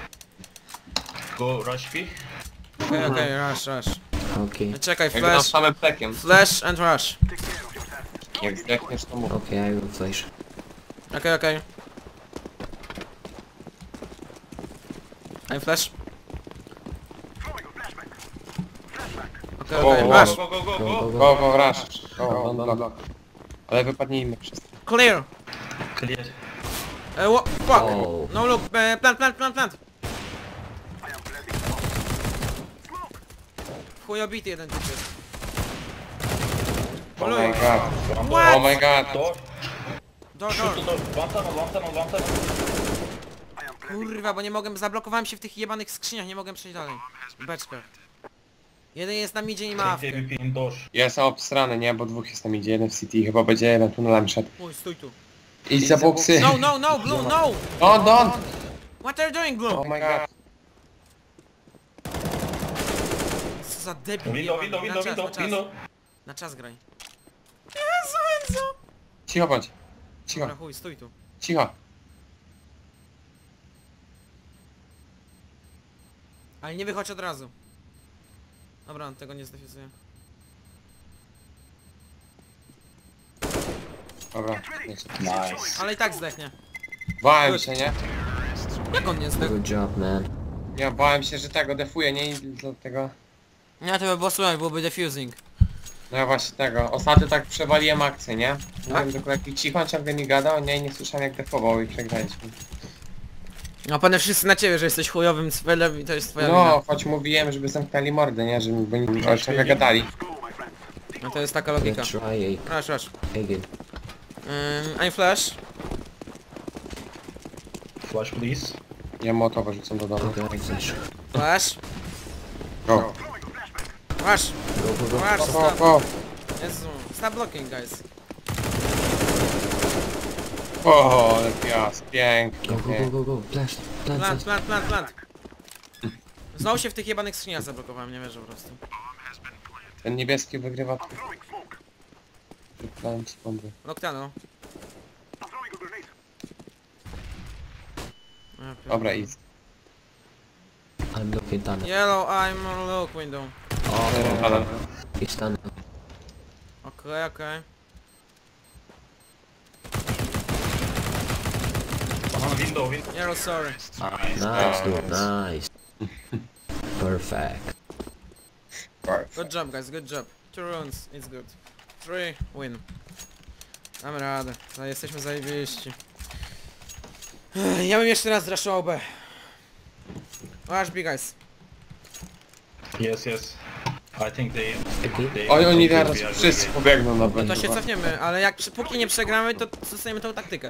C: Go rush B.
A: Okej, rush.
D: Okay.
A: Czekaj,
B: Jak tam
A: flash,
B: samym plekiem.
A: flash and rush.
B: Jak zdechniesz to mów.
D: Okay, I will flash.
A: Okej. I'm flash. Okej,
B: O,
A: rush.
C: Go, go, go,
D: Go,
C: go.
D: go,
B: Go,
D: go.
B: go, rush. Go, block. Ale wypadnijmy wszyscy.
A: Clear.
C: Clear.
A: Fuck.
D: Oh.
A: No look, plant. Chujobity jeden typ jest.
B: Oh my god.
A: What?
B: Oh my god.
C: Door.
A: Door.
C: One tunnel.
A: Kurwa, bo nie mogłem, zablokowałem się w tych jebanych skrzyniach, nie mogłem przejść dalej. W beczkach. Jeden jest na midzie i ma
C: Take
A: awkę.
C: AVP in door.
B: Jestem obstrany, nie? Bo dwóch jest tam idzie, jeden w city i chyba będzie jeden tunelem szedł.
A: Uj, stój tu.
B: Idź za boksy.
A: No, Blue, no!
B: Don't.
A: What are you doing, Blue?
B: Oh my god.
A: Co za debil
C: Window.
A: jebany. Na czas graj. Jezu, Enzo!
B: Cicho bądź. Cicho,
A: Dobra, chuj, stój tu.
B: cicho.
A: Ale nie wychodź od razu. Dobra, on tego nie zdefizuje.
B: Dobra.
C: Nice.
A: Ale i tak zdechnie.
B: Bałem się, nie?
A: Jak on nie zdechł?
D: Good job, man.
B: Ja bałem się, że tego defuje, nie? I dlatego...
A: Nie, to by było słuchaj, byłoby defusing.
B: No ja właśnie tego. Ostatnio tak przewaliłem akcję, nie? Byłem do kolegi cicho, ciągle mi gadał, nie? I nie słyszałem jak defował i przegraliśmy.
A: No panie wszyscy na ciebie, że jesteś chujowym spelem i to jest twoja
B: No,
A: wina.
B: choć mówiłem, żeby zamknęli mordę, nie? Żeby bo oni ciągle gadali.
A: No to jest taka logika.
D: Let's try
A: Rush.
D: again.
A: I'm flash.
C: Flash, please.
B: Ja motowo rzucam do domu.
D: Okay, I flash.
A: Flash.
B: Go.
A: Rush.
D: Go.
A: Rush,
B: Go,
A: stop.
B: go.
A: Jezu. Stop blocking, guys.
B: O, ale pias, pięknie.
D: Go. Plant.
A: Plant. Znowu się w tych jebanych skrzyniach zablokowałem, nie wierzę po prostu.
B: Ten niebieski wygrywa. Wypałem ci bomby.
A: Noctano.
B: Dobra, easy.
D: I'm looking tunnel.
A: Yellow, I'm on look window.
B: Ale
D: It's tunnel.
A: Okej.
C: Window.
A: Yellow, sorry.
D: Nice, dude. Nice. Perfect.
A: Good job, guys, good job. 2 runs, it's good. 3, win. Damy radę, jesteśmy zajebiści. Ja bym jeszcze raz zraszował B. Watch B, guys.
C: Yes. I think they
B: Oni
C: they
B: teraz
C: are
B: wszyscy
C: really-
B: pobiegną na
A: No
B: będzie.
A: to się cofniemy, ale jak póki nie przegramy, to zostaniemy tą taktykę.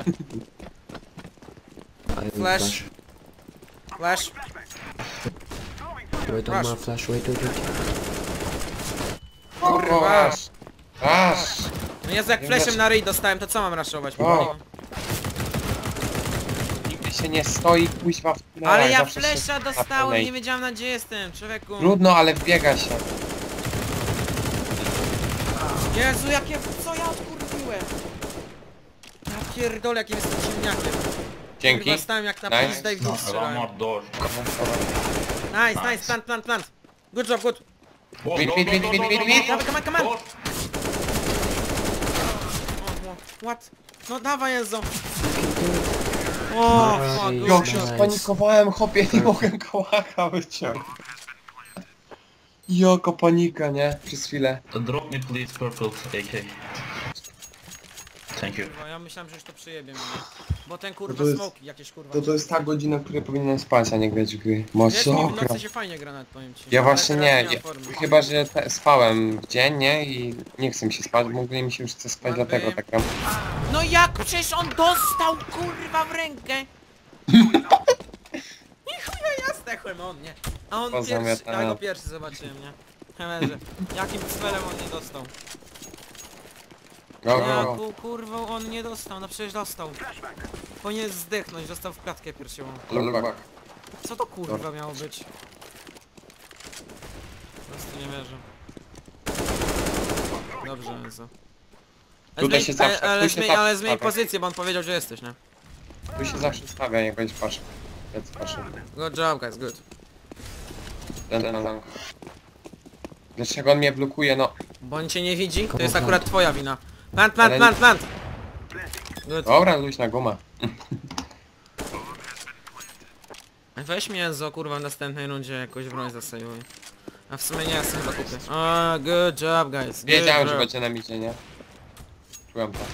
D: I will
A: Flash. Flash.
D: Wait on my flash. Wait.
B: Kurwa! Aż!
A: No Jezu, jak flashem na ryj dostałem, to co mam raszować?
B: O. Nigdy się nie stoi, kuźwa w tunelach,
A: Ale ja
B: zawsze się
A: flasha
B: na
A: dostałem,
B: pełnej.
A: nie wiedziałem na gdzie jestem, człowieku.
B: Trudno, ale wbiega się.
A: Jezu, co ja odkurwiłem? Ja pierdolę, jakim jestem ciemniakiem.
B: Dzięki.
A: Kurwa, stałem jak na
B: Nice.
A: pizdę i w dół
C: One
A: strzelałem.
C: more door.
A: Nice, plant. Good job, good.
C: Oh,
B: Wait.
A: Come on. What? No dawaj, Enzo. O, fuck,
D: Nice.
B: Jo,
A: good
B: się
A: job.
B: spanikowałem, chłopie, nie mogłem kołaka wyciągnąć. Joko panika, nie? Przez chwilę.
C: Drop me please purple AK. Thank you.
A: Kurwa, ja myślałem, że już to przyjebie mnie. Bo ten kurwa
B: To jest-
A: smoki jakieś kurwa.
B: To jest ta godzina, w której powinienem spać, a nie grać w gry.
A: Wiesz, mi w
B: Masakra.
A: nocy się fajnie gra nawet, powiem ci.
B: Ja
A: Ale
B: właśnie
A: teraz
B: nie,
A: mam
B: ja,
A: formy.
B: chyba że spałem w dzień, nie? I nie chcę mi się spać, bo w ogóle mi się już chce spać,
A: Ładny.
B: dlatego tak gram.
A: No jak? Przecież on dostał kurwa w rękę! I chuja ja zdechłem, on nie. A on pierwszy,
B: Pozamiatane.
A: ja go pierwszy zobaczyłem, nie? Hemerze. Jakim cfelem on nie dostał?
B: Go, go, go.
A: Jaku kurwą on nie dostał, no przecież dostał. Powinien zdechnąć, dostał w klatkę piersiową.
B: Look back.
A: Co to kurwa miało być? Po prostu nie wierzę. Dobrze, Enzo.
B: Tutaj się zawsze- tu się zawsze
A: Ale zmień
B: stawia.
A: pozycję, bo on powiedział, że jesteś, nie?
B: Tu się zawsze stawia, jak będziesz patrzył. Więc patrzę.
A: Good job, guys, good.
B: Ten lang. Dlaczego on mnie blokuje, no?
A: Bo on cię nie widzi, to
D: Komu
A: jest
D: plant?
A: akurat twoja wina. Plant, plant,
B: Ale-
A: plant, plant! Good.
B: Dobra, luźna guma.
A: Weź mnie Enzo, kurwa, w następnej rundzie jakoś broń zasejmuj. A w sumie nie, ja sobie chyba kupię. O, good job, guys. Good
B: Wiedziałem, że
A: job.
B: będzie na midzie, nie? Czułem to.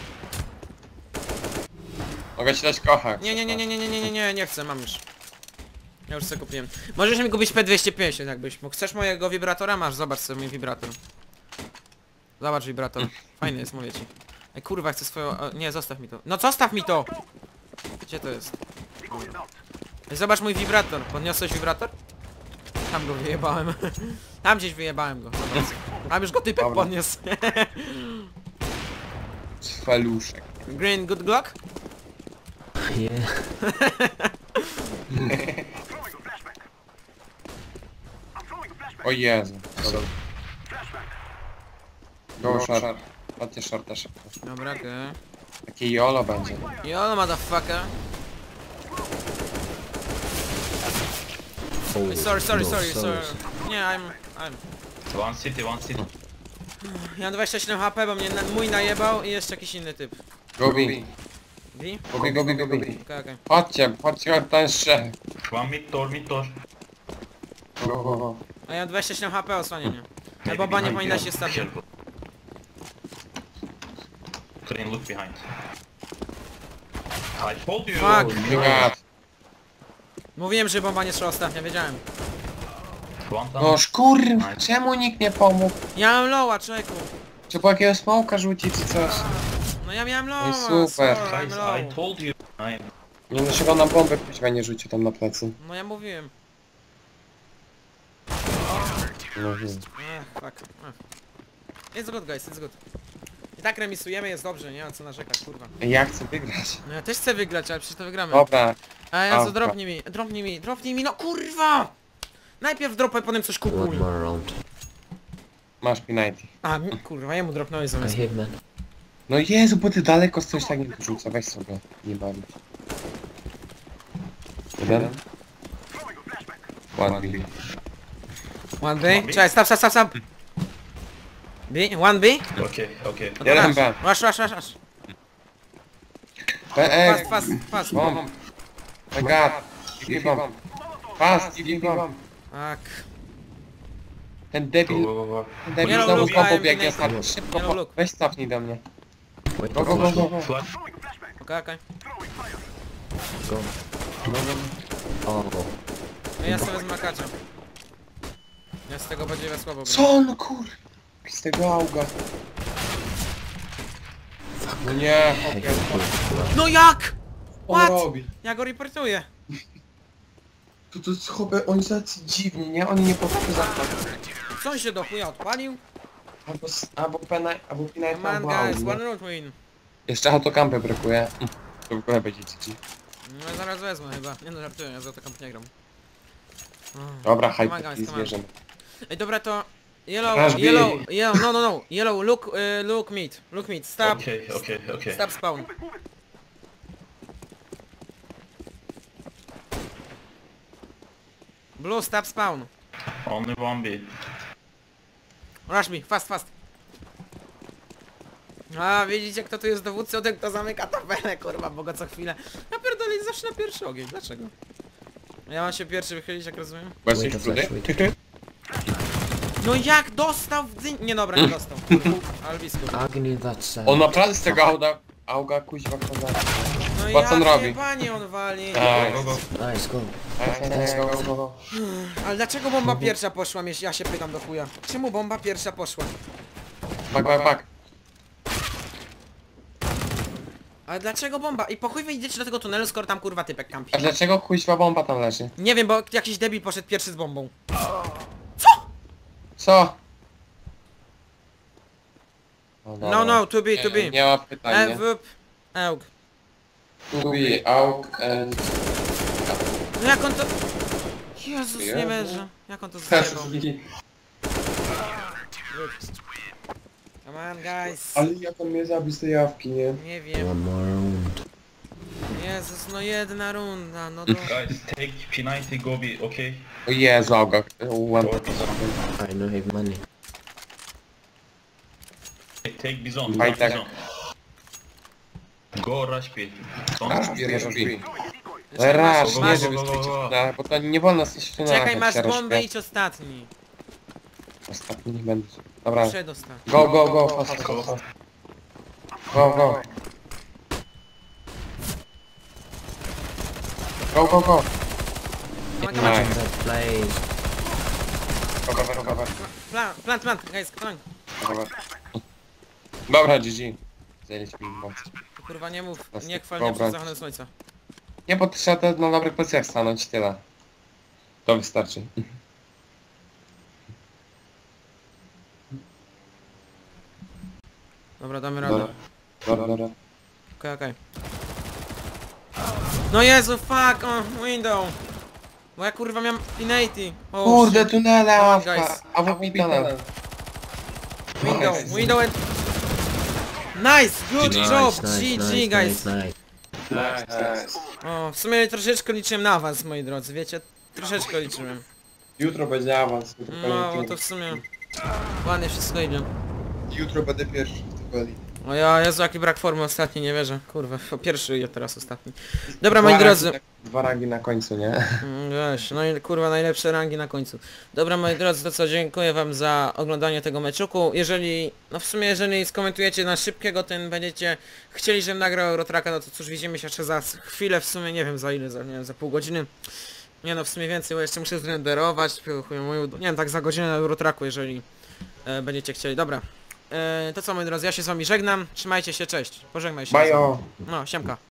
B: Mogę ci dać kocha.
A: Nie chcę, mam już. Ja już sobie kupiłem. Możesz mi kupić P250 jakbyś mógł. Chcesz mojego wibratora? Masz, zobacz sobie mój wibrator. Zobacz wibrator. Fajny jest, mówię ci. Ej kurwa, chcę swoją... O, nie, zostaw mi to. No zostaw mi to! Gdzie to jest? Ej, zobacz mój wibrator. Podniosłeś wibrator? Tam go wyjebałem. Tam gdzieś wyjebałem go. Zobacz. Tam już go typek
B: Dobra.
A: podniósł.
B: Feluszek.
A: Green, good Glock?
D: Yeah.
B: O Jezu. Dobra. Go short. Chodźcie shorta szybko.
A: Dobra, okej.
B: Takie jolo będzie.
A: Yo, motherfucker.
D: Oh,
A: Sorry.
D: no,
A: Nie, I'm...
C: One city, one city.
A: Ja mam 27 HP, bo mnie mój najebał i jeszcze jakiś inny typ.
B: Gobi.
A: Wi?
B: Gobi.
A: Okej.
B: Chodźcie, ten trzech.
C: One mid door, mid door.
B: Go.
A: A ja mam 27 HP, osłania mnie. Ta boba nie powinna się stawić.
C: Careful. Clean, look behind. I told you.
A: Fuck.
B: God.
A: Mówiłem, że bomba nie szła ostatnio, wiedziałem.
C: One down.
B: No kurwa, czemu nikt nie pomógł?
A: Ja mam loła, człowieku.
B: Trzeba jakiegoś smoka rzucić czy coś.
A: No ja miałem loła,
B: No i super.
A: sorry, I'm
C: Guys,
A: low.
C: I told you.
B: Nie dlaczego na bombę kuźwa nie rzucił tam na plecy.
A: No ja mówiłem.
B: No wiem.
A: Fuck. It's good guys, it's good. I tak remisujemy, jest dobrze, nie ma co narzekać, kurwa.
B: Ja chcę wygrać.
A: No ja też chcę wygrać, ale przecież to wygramy.
B: Dobra,
A: A ja co,
B: Dobra.
A: dropnij mi, no kurwa! Najpierw dropaj, potem coś kupuj.
D: One more round.
B: masz penalty.
A: A, kurwa, jemu dropnąłeś
D: I
A: zamiast.
D: hit man.
B: No Jezu, bo ty daleko stoisz, tak nie wyrzuca, weź sobie. Nie bawi. Jeden. Ładnie.
A: One B? Czekaj, stop. B? One B?
C: Okay.
B: Jeden B.
A: Rush. Fast.
B: Bomb. My god. Give bomb. Fast, give bomb.
A: Tak.
B: Ten debil,
C: Go.
B: ten debil
A: Yellow
B: znowu
A: look,
B: kombo
A: I'm
B: biegnie
A: connected.
B: ostatnio. Szybko,
A: Yellow look.
B: weź cofnij do mnie.
D: Wait
B: Go,
D: for
B: go, go,
D: flash.
B: go.
C: Flash.
A: Okej.
D: Go. Oh.
A: No ja sobie wezmę kacza. Ja z tego będzie słabo gram.
B: Co on kur... Z tego auga. No nie,
D: Hey,
B: chłopie.
A: No jak?
B: On
A: What?
B: robi.
A: Ja go reportuję.
B: To jest chłopie, oni są tacy dziwni, nie? Oni nie potrafią zachować.
A: Co on się do chuja odpalił?
B: Albo penaj, albo pinaj,
A: Come on
B: albo
A: guys,
B: auga.
A: one road win.
B: Jeszcze autokampy brakuje. To w ogóle będzie ci.
A: No ja zaraz wezmę chyba. Nie no, żartuję, ja za to kamp nie gram.
B: Dobra,
A: Come on,
B: hype
A: guys,
B: i
A: come on.
B: zwierzymy.
A: Ej dobra to...
B: Rush B.
A: No. Yellow, look mid. Stop.
C: Okay.
A: Stop spawn. Blue, stop spawn.
C: Only one B.
A: Rush me, fast. A, widzicie kto tu jest dowódcą, ten kto zamyka tabelę, kurwa, bo go co chwilę. Ja pierdolę, zawsze na pierwszy ogień, dlaczego? Ja mam się pierwszy wychylić, jak rozumiem?
B: Bez
D: Wait
B: ich
D: a flash,
B: trudy?
D: wait.
A: No jak dostał w dzyń... Nie dobra, nie dostał. Kurwa, ale blisko.
D: Agni, that's
B: On naprawdę z tego Auga kuźwa kozaka.
A: No
B: Po co on robi?
A: jebanie on wali.
B: Tak.
C: Go, go.
D: Nice, go.
B: Go, go, go.
A: Ale dlaczego bomba pierwsza poszła? Ja się pytam do chuja. Czemu bomba pierwsza poszła?
B: Bak.
A: Ale dlaczego bomba? I po chuj wy idziecie do tego tunelu, skoro tam kurwa typek kampi.
B: A dlaczego kuźwa bomba tam leży?
A: Nie wiem, bo jakiś debil poszedł pierwszy z bombą.
B: Co?
A: No, to be.
B: Nie ma pytań, nie?
A: Eug.
B: To be, aug, and...
A: No jak on to... Jezus, nie
B: Jezu.
A: wierzę. Jak on to zjebał. Come on, guys.
B: Ale jak on mnie zabił z tej jawki, nie?
A: Nie wiem.
D: One more round.
A: Jezus, no jedna runda, no to...
C: Guys, take P90, go B, okay?
B: O Jezu, auga. One
C: Or Bizon.
D: I don't have money.
C: Take Bizon,
B: Fight
C: take
B: tak.
C: Bizon. Go rush B.
B: Bierz pi.
A: Czekaj,
B: Rasz,
A: masz-
B: nie żeby stoić na, bo to nie wolno stać tu na
A: Czekaj, masz bombę, idź ostatni.
B: Ostatni nie będę. Dobra.
A: Przedostatni.
B: Go, fast. Go. Go.
A: Come on.
B: Nice.
D: That place.
B: Go.
A: Plant, guys, plant.
B: Dobra, GG. Zajęliśmy im moc.
A: Kurwa, nie mów,
B: Teraz
A: nie
B: tak
A: chwal mnie przed
B: wyobraź.
A: zachodem słońca.
B: Nie, bo trzeba te na dobrych pozycjach stanąć, tyle. To wystarczy.
A: Dobra, damy radę.
B: Dobra.
A: Okej. No Jezu, fuck, window. Bo ja kurwa miałem P90. Oh,
B: Kurde,
A: shit.
B: tunele,
A: Come on,
B: awka.
A: guys.
B: A w tunel.
A: Window and... Nice, good job, GG, guys.
D: Nice.
A: O, w sumie troszeczkę liczyłem na was, moi drodzy, wiecie? Troszeczkę liczyłem.
B: Jutro będzie awans.
A: No, bo to w sumie... Ładnie wszystko idzie.
B: Jutro będę pierwszy w tabeli.
A: O ja, Jezu, jaki brak formy ostatni, nie wierzę. Kurwa, pierwszy i teraz ostatni. Dobra, moi drodzy.
B: Dwa rangi na końcu, nie?
A: Weź, no i kurwa, najlepsze rangi na końcu. Dobra, moi drodzy, to co, dziękuję wam za oglądanie tego meczuku. Jeżeli, no w sumie, jeżeli skomentujecie na szybkiego, ten będziecie chcieli, żebym nagrał Eurotracka, no to cóż, widzimy się jeszcze za chwilę, w sumie, nie wiem za ile, nie wiem, za pół godziny. Nie no, w sumie więcej, bo jeszcze muszę zrenderować, nie wiem, tak za godzinę na Eurotracku, jeżeli będziecie chcieli. Dobra. To co, moi drodzy, ja się z wami żegnam, trzymajcie się, cześć, pożegnaj się.
B: Bajo!
A: No, siemka.